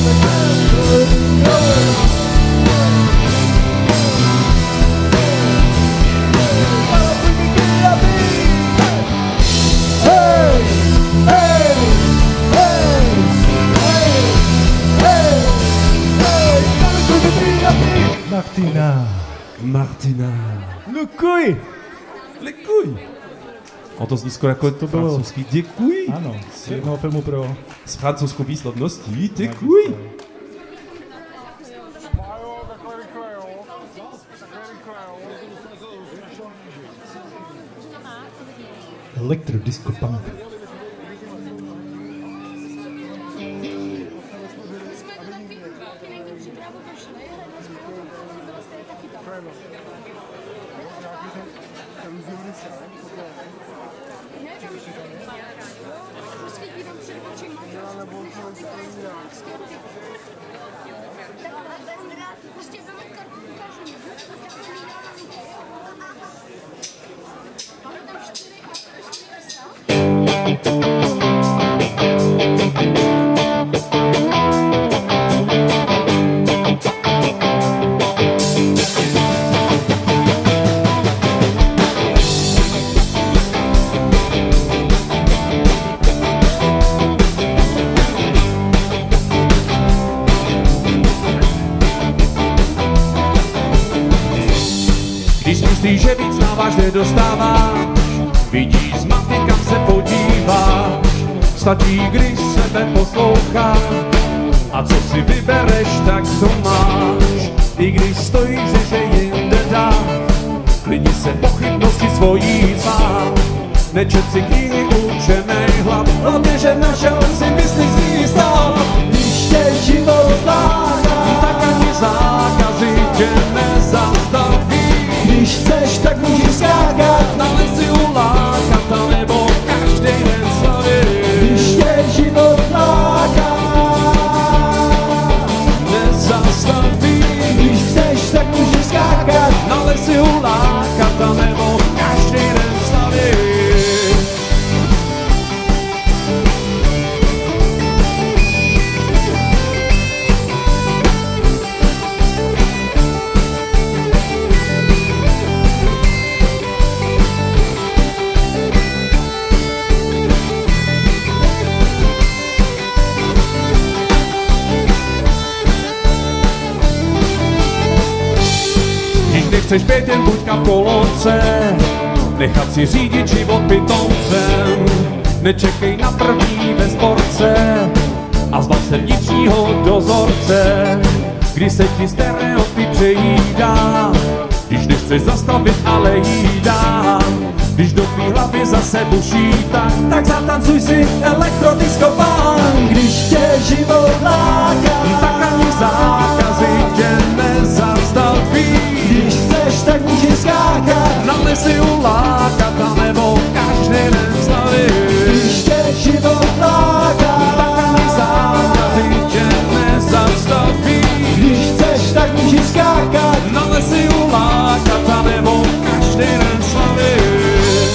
S5: Martina.
S2: Martina.
S5: Le couille.
S2: Le couille. O to zní skoro jako to francouzský děkuji.
S1: Ano, z jednoho filmu pro...
S2: S francouzskou výslovností děkuji.
S5: Electro disco punk.
S2: Když myslíš, že víc dáváš, nedostáváš, vidíš zmatky, kam se podíváš. Stačí, když sebe posloucháš a co si vybereš, tak to máš. I když stojíš, že jinde dá, klidni se pochybnosti svojí zvát. Nečet si knihy učenej hlav, hlavně, že našel si mysli svý stav. Když tě život láká, tak ani zákazy tě nezastaví. Když chceš, tak můžeš skákat, na lesy ulákat, a nebo každý den slavit. Když tě život láká, nezastaví. Když chceš, tak můžeš skákat, na lesy ulákat, a nebo každý den slavit. Chceš být jen buďka v kolonce, nechat si řídit život pitomcem. Nečekej na první ve sportce a zbav se vnitřního dozorce. Když se ti stereotyp přejídá, když nechceš zastavit, ale jídá. Když do tvý hlavy zase buší tak, tak zatancuj si elektrodisco punk. Když tě život láká, tak ani zákazy tě nezastaví. Když chceš, tak můžeš skákat, na lesy ulákat, a nebo každý den slavit. Když tě život láká, tak ani zákazy tě nezastaví. Když chceš, tak můžeš skákat, na lesy ulákat, a nebo každý den slavit.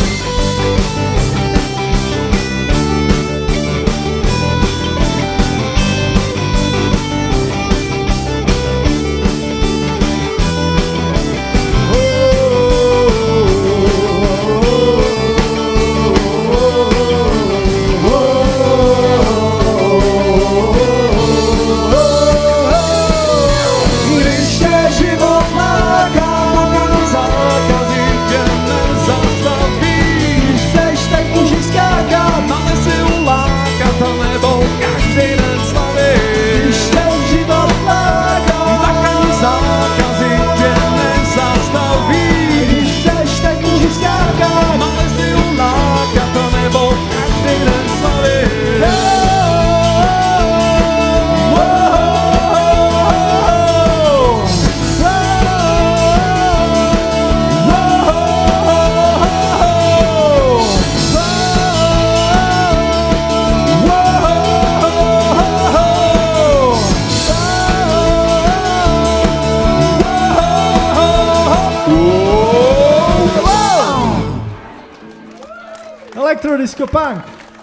S6: Elektrodisco punk.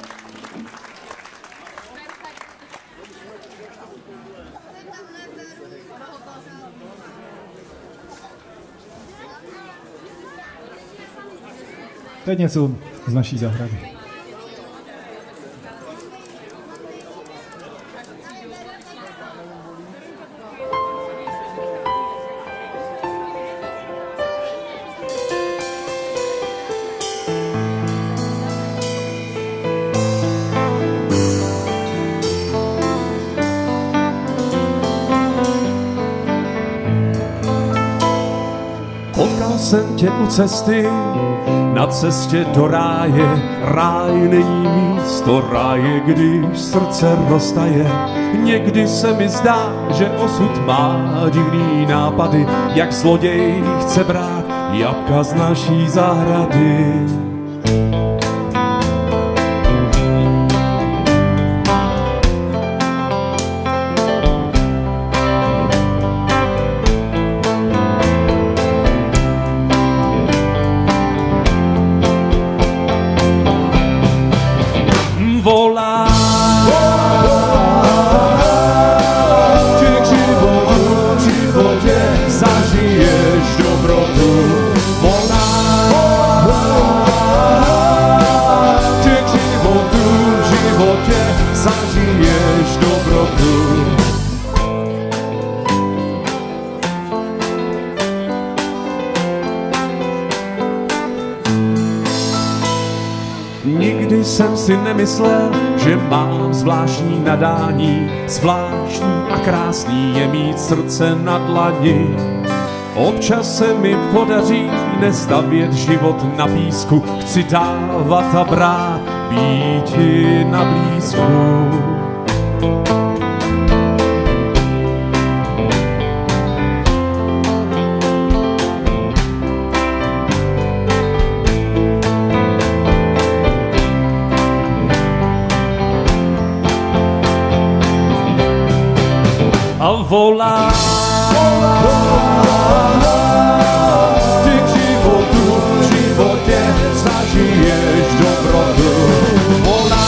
S1: Teď něco z naší zahrady.
S2: Potkal jsem tě u cesty, na cestě do ráje. Ráj není místo ráje, když srdce roztaje. Někdy se mi zdá, že osud má divný nápady, jak zloděj chce brát jabka z naší zahrady. Volá, že k životu, v životě zažiješ dobrotu. Volá, že k životu, v životě zažiješ dobrotu. Nikdy jsem si nemyslel, že mám zvláštní nadání. Zvláštní a krásný je mít srdce na dlani. Občas se mi podaří nestavět život na písku. Chci dávat a brát, býti na blízku. A volá, ty k životu, v životě zažiješ dobrotu. Volá,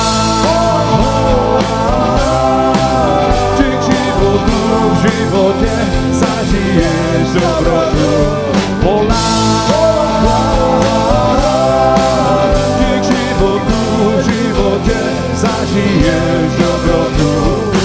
S2: ty k životu, v životě zažiješ dobrotu. Volá, ty k životu, v životě zažiješ dobrotu.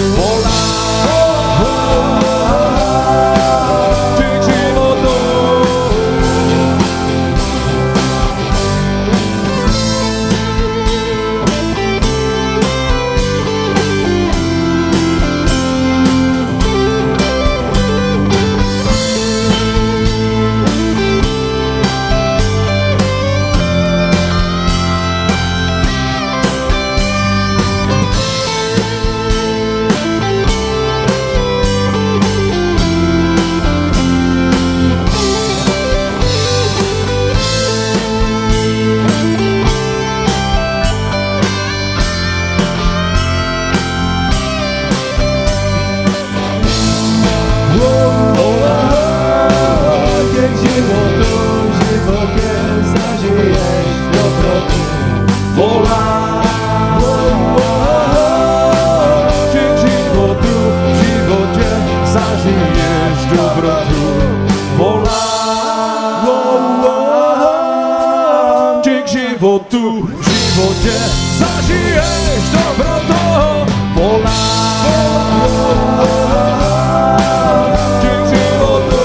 S2: Životu, v životě zažiješ dobrotu. Volá, k životu.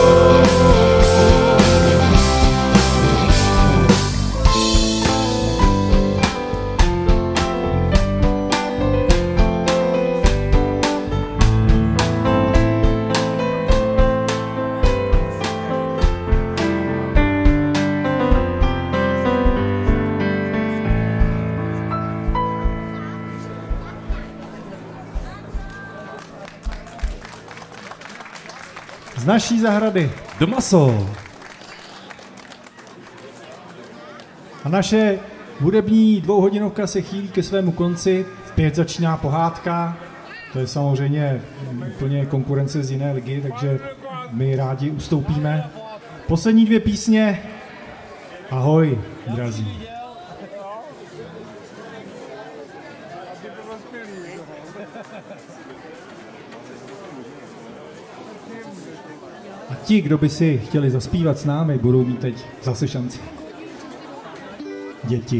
S6: Z naší zahrady.
S2: Domaso.
S6: A naše hudební dvouhodinovka se chýlí ke svému konci. Zpět začíná pohádka. To je samozřejmě úplně konkurence z jiné ligy, takže my rádi ustoupíme. Poslední dvě písně. Ahoj, drazí. A ti, kdo by si chtěli zaspívat s námi, budou mít teď zase šanci. Děti.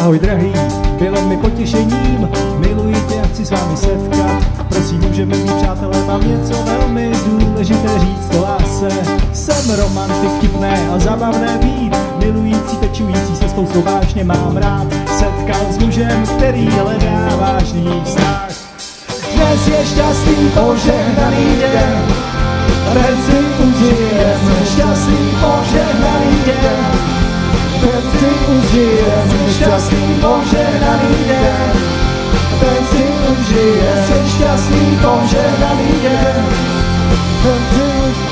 S6: Ahoj drahý, bylo mi potěšením, miluji tě a chci s vámi setkat. Prosím, můžeme být přátelé, mám něco velmi důležité říct o lásce. Jsem romantik, vtipné a zábavné být, milující, pečující se spoustou vážně mám rád. Setkal s mužem, který hledá vážný vztah. Dnes je šťastný, požehnaný den, ten si užijem, šťastný, požehnaný den. Ten si užijem, šťastný, požehnaný den. Ten si užijem, šťastný, požehnaný den. Ten si užijem.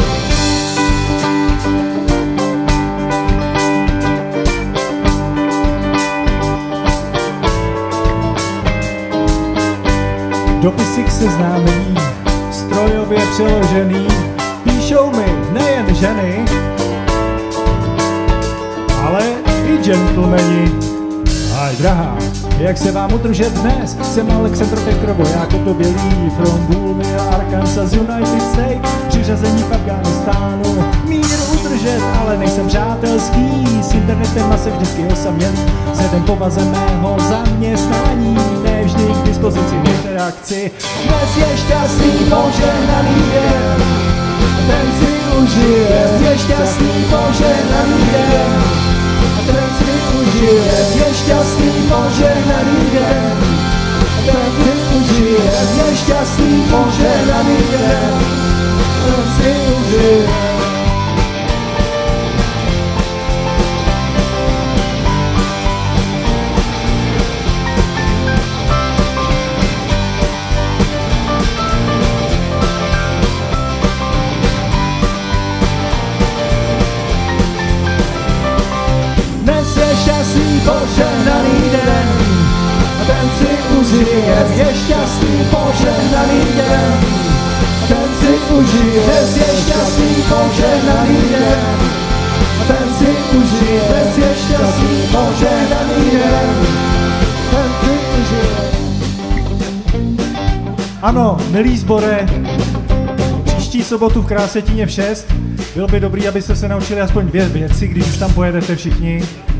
S6: Dopisy k seznámení, strojově přeložený, píšou mi nejen ženy, ale i gentlemani. Aj drahá, jak se vám udržet dnes? Jsem Alexandr Petrovo, Jákob Dobělý, from Bouleville, Arkansas, United States, přiřazení v Afghánistánu. Mír udržet, ale nejsem přátelský, s internetem a se vždycky osamělý. Vzhledem povaze mého zaměstnání, nevždy k dispozici v interakci. Dnes je šťastný, požehnaný den, ten si užije. Dnes je šťastný, požehnaný den, ten si užije. Je šťastný, požehnaný den, ten si užije. Je šťastný, požehnaný den, ten si užije. Šťastný, požehnaný den, ten si užije. Je šťastný, požehnaný den, ten si užije. Dnes je šťastný, požehnaný den, ten si užije. Dnes je šťastný, požehnaný den, ten si užije. Ano, milí sbore, příští sobotu v Krásetině v šest. Bylo by dobrý, abyste se naučili aspoň dvě věci, když už tam pojedete všichni.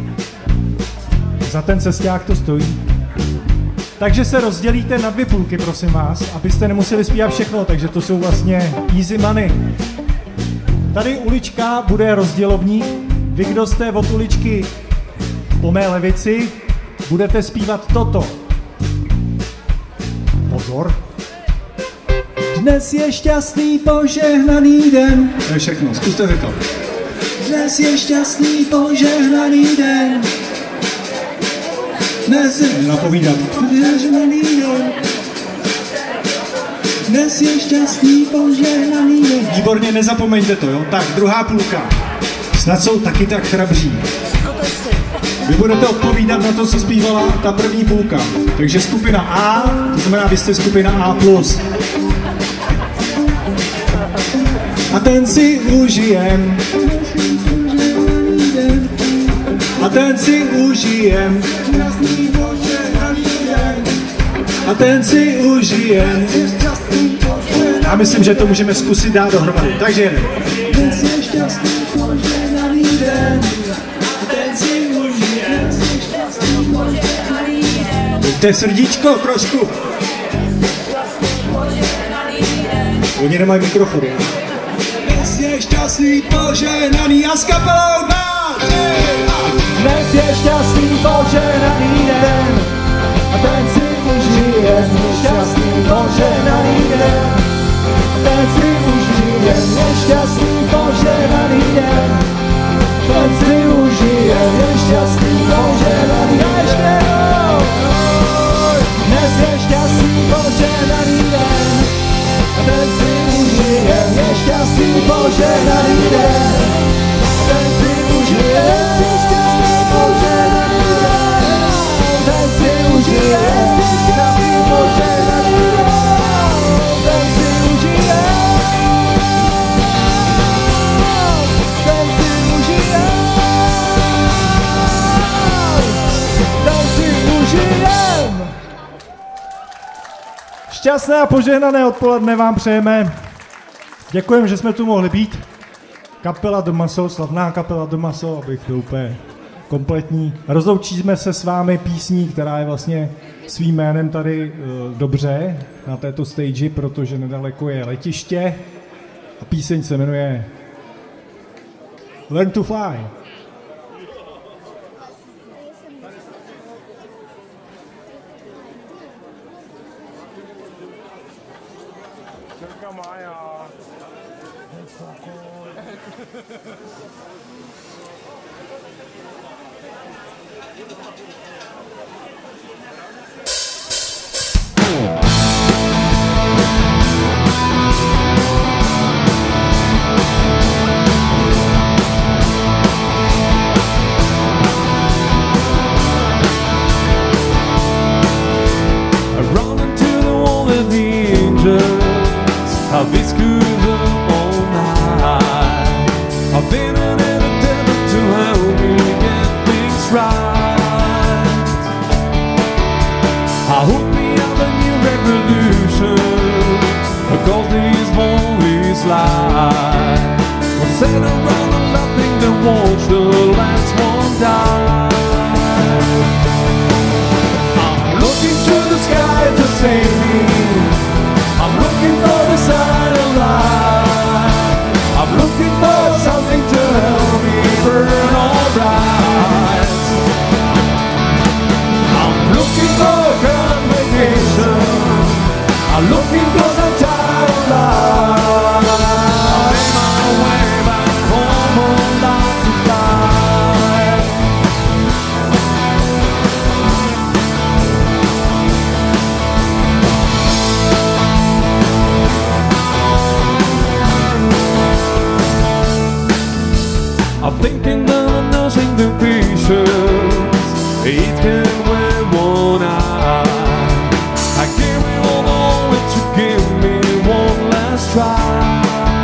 S6: Za ten cesták to stojí. Takže se rozdělíte na dvě půlky, prosím vás, abyste nemuseli zpívat všechno, takže to jsou vlastně easy money. Tady ulička bude rozdělovník. Vy, kdo jste od uličky po mé levici, budete zpívat toto. Pozor. Dnes je šťastný, požehnaný den.
S1: To je všechno, zkuste si to.
S6: Dnes je šťastný, požehnaný den. Dnes je
S1: Napovídat.
S6: požehnaný den. Dnes je šťastný, požehnaný den.
S1: Výborně, nezapomeňte to, jo? Tak, druhá půlka. Snad jsou taky tak chrabří. Vy budete odpovídat na to, co zpívala ta první půlka. Takže skupina A, to znamená, vy jste skupina A plus. A ten si užijem. A ten si užijem. A ten si užijem. Já myslím, že to můžeme zkusit dát dohromady. Takže jeden. Dnes je šťastný, požehnaný den. A ten si užijem. To je srdíčko trošku. Oni nemají mikrofony. Dnes je šťastný, požehnaný a s kapelou nás.
S6: Dnes je šťastný, požehnaný den, a ten si užije. Šťastný, požehnaný den, a ten si užije. Je šťastný, požehnaný den, ten si užije. Je šťastný, požehnaný den. Dnes je šťastný, požehnaný den, a ten si užije. Je šťastný, požehnaný den, a ten si užije. Šťastné a požehnané odpoledne vám přejeme. Děkujeme, že jsme tu mohli být. Kapela Domaso, slavná kapela Domaso, abych to úplně kompletní. Rozloučíme se s vámi písní, která je vlastně svým jménem tady uh, dobře na této stage, protože nedaleko je letiště a píseň se jmenuje Learn to Fly.
S2: I've been screwed up all night. I've been an entertainer to help me get things right. I hope we have a new revolution, because this whole is life. We'll sit around and nothing to watch the last one die. I'm looking to the sky to save me. I'm looking for the sign of life. I'm looking for something to help me burn alright. I'm looking for complication. I'm looking cause I'm tired of life. I made my way back home on life to fly. I'm thinking that I'm nursing the patience. It can wear one eye. I gave it all over to give me one last try.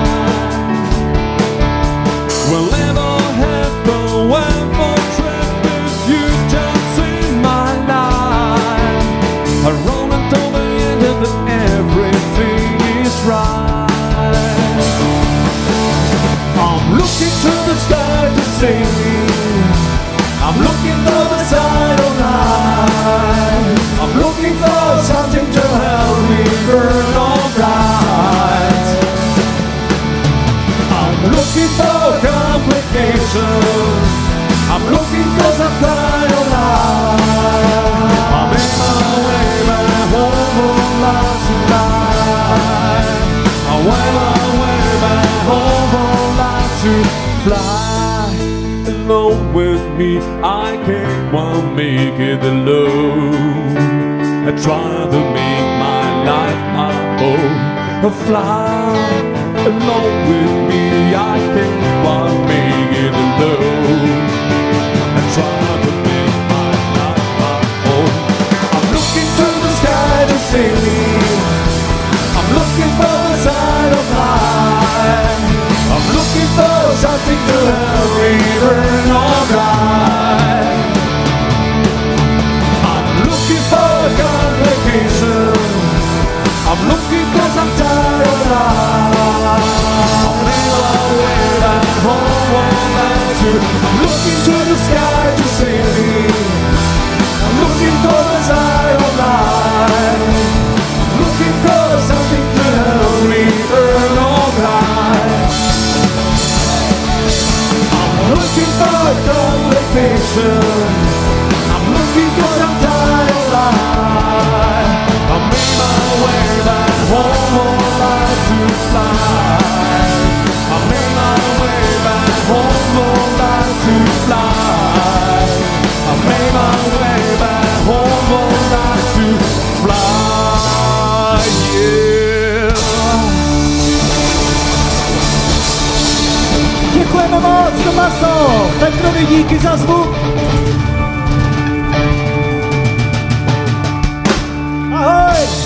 S2: We'll never have the way for trip if you just in my life. I run until the end of the everything is right. I'm looking to the sky to save me. I'm looking for the sign of life. I'm looking for something to help me burn alright. I'm looking for complications. I'm looking cause I'm tired of life. I'm in my way back home on life's life. I'm way my way back home on life to fly. Alone with me, I can't quite make it alone. I try to make my life my own. A fly alone with me, I can't quite make it alone. I try to make my life my own. I'm looking to the sky to save me. I'm looking for the sign of life. I'm looking for something to help me burn alright. I'm looking for complications. I'm looking cause I'm tired of life. I'm made my way back home one night to. I'm looking to the sky to save me. I'm looking for the sign of life. I'm looking for something to help me burn alright. I'm looking for complication. I'm looking cause I'm tired of life. I made my way back home on life to fly. I made my way back home on life to fly. I made my way back home on life to fly. Yeah.
S5: Děkujeme moc, Tomaso! Petrovi díky za zvuk! Ahoj!